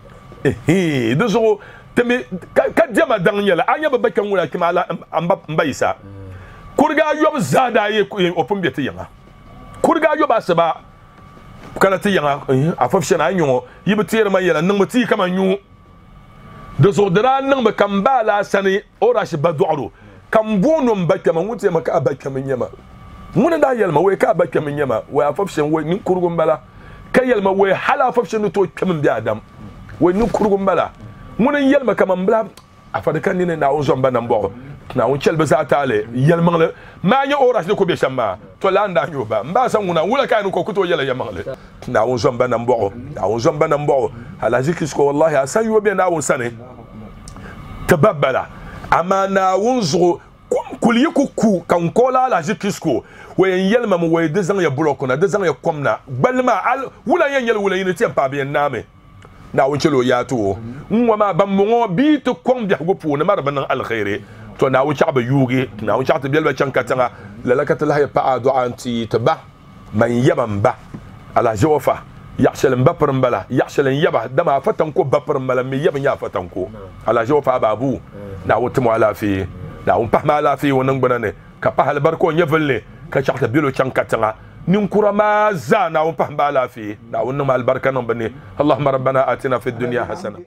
eh do so temi ka jama danyela anya baba kan wura kima ala amba mbaisa kurga yob zada ye opum beti yanga kurga yob asaba kana ti yanga afofshe na nyu yibtire ma yela nang mati kama nyu de so dara nang ba kambala sani ora shi badu'ru kam bono mbaka ma wuti ma ka baka min yama mun da yelma we ka baka min yama we afofshe we nin kurgum bala kayelma we hala afofshe no to kamin bi adam we nin kurgum bala mun yelma kaman bla afada kan ni na on zomba nan bo na on chelbe za tale yelma le ma nya ora ko be shamba to la nda nyoba mba san nguna wula kan ko kuto yela yelma le na on zomba nan bo na on zomba nan bo ala zikis ko wallahi asan yo be na on sane tababbala ama na on zo kul yiku ku kan ko la la zikis ko we yelma mo we dezan ya block na dezan ya komna balma al wula yen yel wula yin ti pa be name na wucelo ya to nwa ma bammo bi to kon biya go pu na marba nan alkhairi to na wuce ba yuge na wuce ta belba can katanga lalakata la ya pa do anti taba man yaban ba ala jofa yaxshalan bapran bala yaxshalan yaba dama fatan ko bapran bala mi yaban ya fatan ko ala jofa babu na wuce mu ala fi na un pa ma ala fi wonan gbanane ka pa hal barko nyevalle ka chakta belo can katanga ننكر ما زانا وبهم بالا فيه نعم البركة نبني اللهم ربنا آتنا في الدنيا حسنة